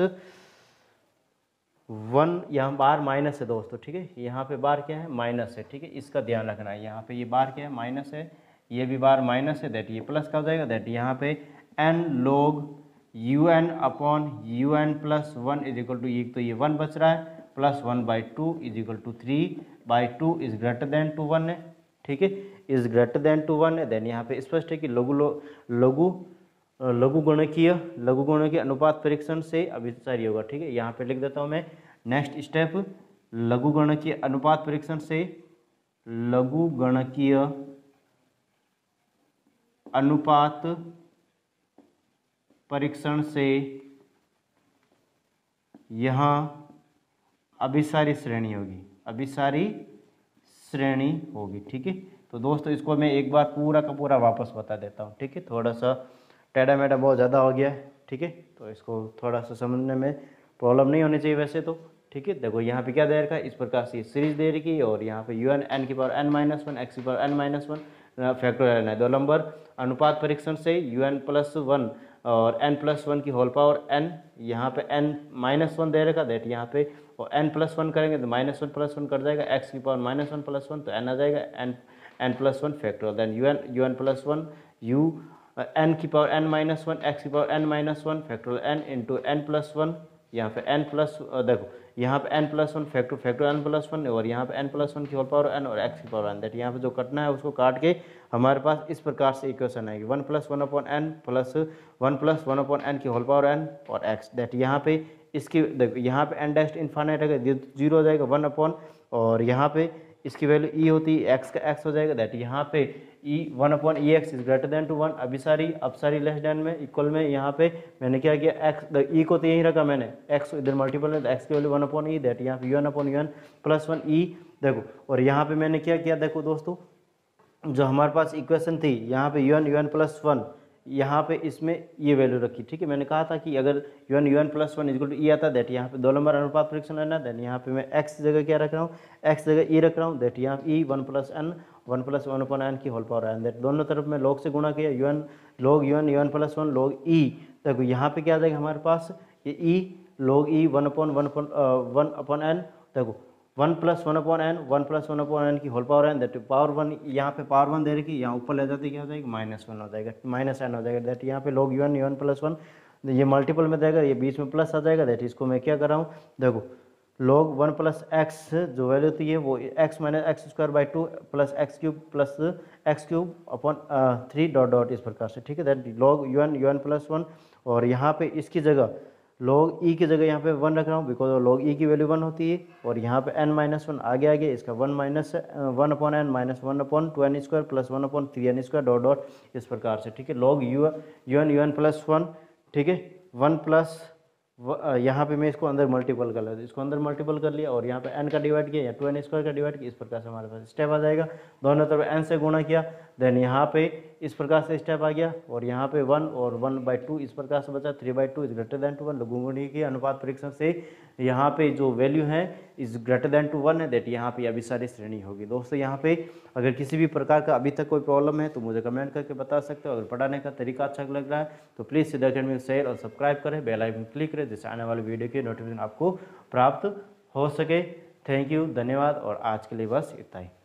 वन, यहाँ बार माइनस है दोस्तों। ठीक है, यहाँ पे बार क्या है, माइनस है। ठीक है, इसका ध्यान रखना है, यहाँ पे ये बार क्या है, माइनस है, ये भी बार माइनस है दैट ये प्लस का हो जाएगा दैट यहाँ पे n log u n upon u n plus one is equal to, एक तो ये वन बच रहा है plus one by two is equal to three by two is greater than to one है। ठीक है, is greater than to one है, देन यहाँ पे स्पष्ट है कि लघु लघु लघु गुणकीय लघु गुणकीय अनुपात परीक्षण से अभिसारी होगा। ठीक है, यहाँ पे लिख देता हूँ मैं नेक्स्ट स्टेप, लघु गणकीय अनुपात परीक्षण से लघु गणकीय अनुपात परीक्षण से यहाँ अभिसारी श्रेणी होगी, अभिसारी श्रेणी होगी। ठीक है, तो दोस्तों इसको मैं एक बार पूरा का पूरा वापस बता देता हूँ। ठीक है, थोड़ा सा टेढ़ा मेढ़ा बहुत ज़्यादा हो गया है। ठीक है, तो इसको थोड़ा सा समझने में प्रॉब्लम नहीं होनी चाहिए वैसे तो। ठीक है, देखो यहाँ पे क्या दे रखा है, इस प्रकार से सीरीज दे रखी है और यहाँ पे यू एन एन की power n minus one x की power n minus one factorial है, दो नंबर अनुपात परीक्षण से यू एन प्लस वन और एन प्लस वन की होल पावर एन, यहाँ पे एन माइनस वन दे रखा दैट यहाँ पे और एन प्लस वन करेंगे तो माइनस वन प्लस वन कर जाएगा, एक्स की power minus one plus one तो एन आ जाएगा, n n plus one factorial then u n u n plus one u n की power n minus one x की power n minus one factorial n into n plus one, यहाँ पे n plus देखो यहाँ पे n plus one factor factor n plus one और यहाँ पे एन प्लस वन की होल पावर एन और एक्स की पावर एन दैट यहाँ पे जो कटना है उसको काट के हमारे पास इस प्रकार से इक्वेशन आएगी, one plus one upon n plus one plus one upon n की होल पावर एन और एक्स दैट यहाँ पे इसकी देखो यहाँ पे एन डैश इन्फाइनाइट है जीरो हो जाएगा वन अपॉन और यहाँ पे इसकी वैल्यू ई होती है एक्स का एक्स हो जाएगा दैट यहाँ पे e one upon e x is greater than to one, अभिसारी अपसारी लेस देन में इक्वल में यहाँ पे मैंने क्या किया एक्स ई को तो यहीं रखा मैंने, एक्स इधर मल्टीपल है तो एक्स की value one upon e that यहाँ पे u n upon u n plus one e देखो और यहाँ पे मैंने क्या किया देखो दोस्तों जो हमारे पास इक्वेशन थी यहाँ पे u n u n plus one यहाँ पे इसमें ये वैल्यू रखी। ठीक है, मैंने कहा था कि अगर u n u n plus one equal to e आता दैट यहाँ पे दो नंबर अनुपात परीक्षण है ना देन यहाँ पे मैं एक्स जगह क्या रख रहा हूँ एक्स जगह ई रख रहा हूँ दैट यहाँ e one plus n one plus one upon n की होल पावर एन दैट दोनों तरफ में लॉग से गुणा किया u n log u n u n plus one log e देखो यहाँ पे क्या आ जाएगा हमारे पास, ये e log e one upon one upon one upon n, देखो one plus one upon n, one plus one upon n की whole power n, that power one, यहाँ पे पावर वन दे रखी, यहाँ ऊपर ले जाते क्या हो जाएगा माइनस वन हो जाएगा, माइनस एन हो जाएगा, दैट यहाँ पे log u n u n plus one, ये मल्टीपल में देगा, ये बीच में प्लस आ जाएगा, दैट इसको मैं क्या कर रहा हूँ, देखो लॉग वन प्लस एक्स जो वैल्यू थी है वो x minus x square by two plus x cube plus x cube upon three dot dot इस प्रकार से, ठीक है, that log u n u n plus one, और यहाँ पे इसकी जगह लॉग ई की जगह यहाँ पे वन रख रहा हूँ बिकॉज लॉग ई की वैल्यू वन होती है, और यहाँ पे एन माइनस वन आगे आगे इसका one minus one upon n minus one upon two n square plus one upon three n square dot dot इस प्रकार से, ठीक है, log u u n u n plus one, ठीक है, वन प्लस यहाँ पे मैं इसको अंदर मल्टीपल कर लिया, इसको अंदर मल्टीपल कर लिया और यहाँ पे n का डिवाइड किया या टू एन स्क्वायर का डिवाइड किया, इस प्रकार से हमारे पास स्टेप आ जाएगा, दोनों तरफ n से गुणा किया, देन यहाँ पे इस प्रकार से स्टेप आ गया, और यहाँ पे वन और वन बाई टू इस प्रकार से बचा, three by two is greater than to one, लघुगुणी की अनुपात परीक्षण से यहाँ पे जो वैल्यू है is greater than to one है, दैट यहाँ पे अभिसारी श्रेणी होगी। दोस्तों यहाँ पे अगर किसी भी प्रकार का अभी तक कोई प्रॉब्लम है तो मुझे कमेंट करके बता सकते हो, अगर पढ़ाने का तरीका अच्छा लग रहा है तो प्लीज़ सिद्धा अकेडमी को शेयर और सब्सक्राइब करें, बेल आइकन क्लिक करें जिससे आने वाली वीडियो की नोटिफिकेशन आपको प्राप्त हो सके। थैंक यू, धन्यवाद, और आज के लिए बस इतना ही।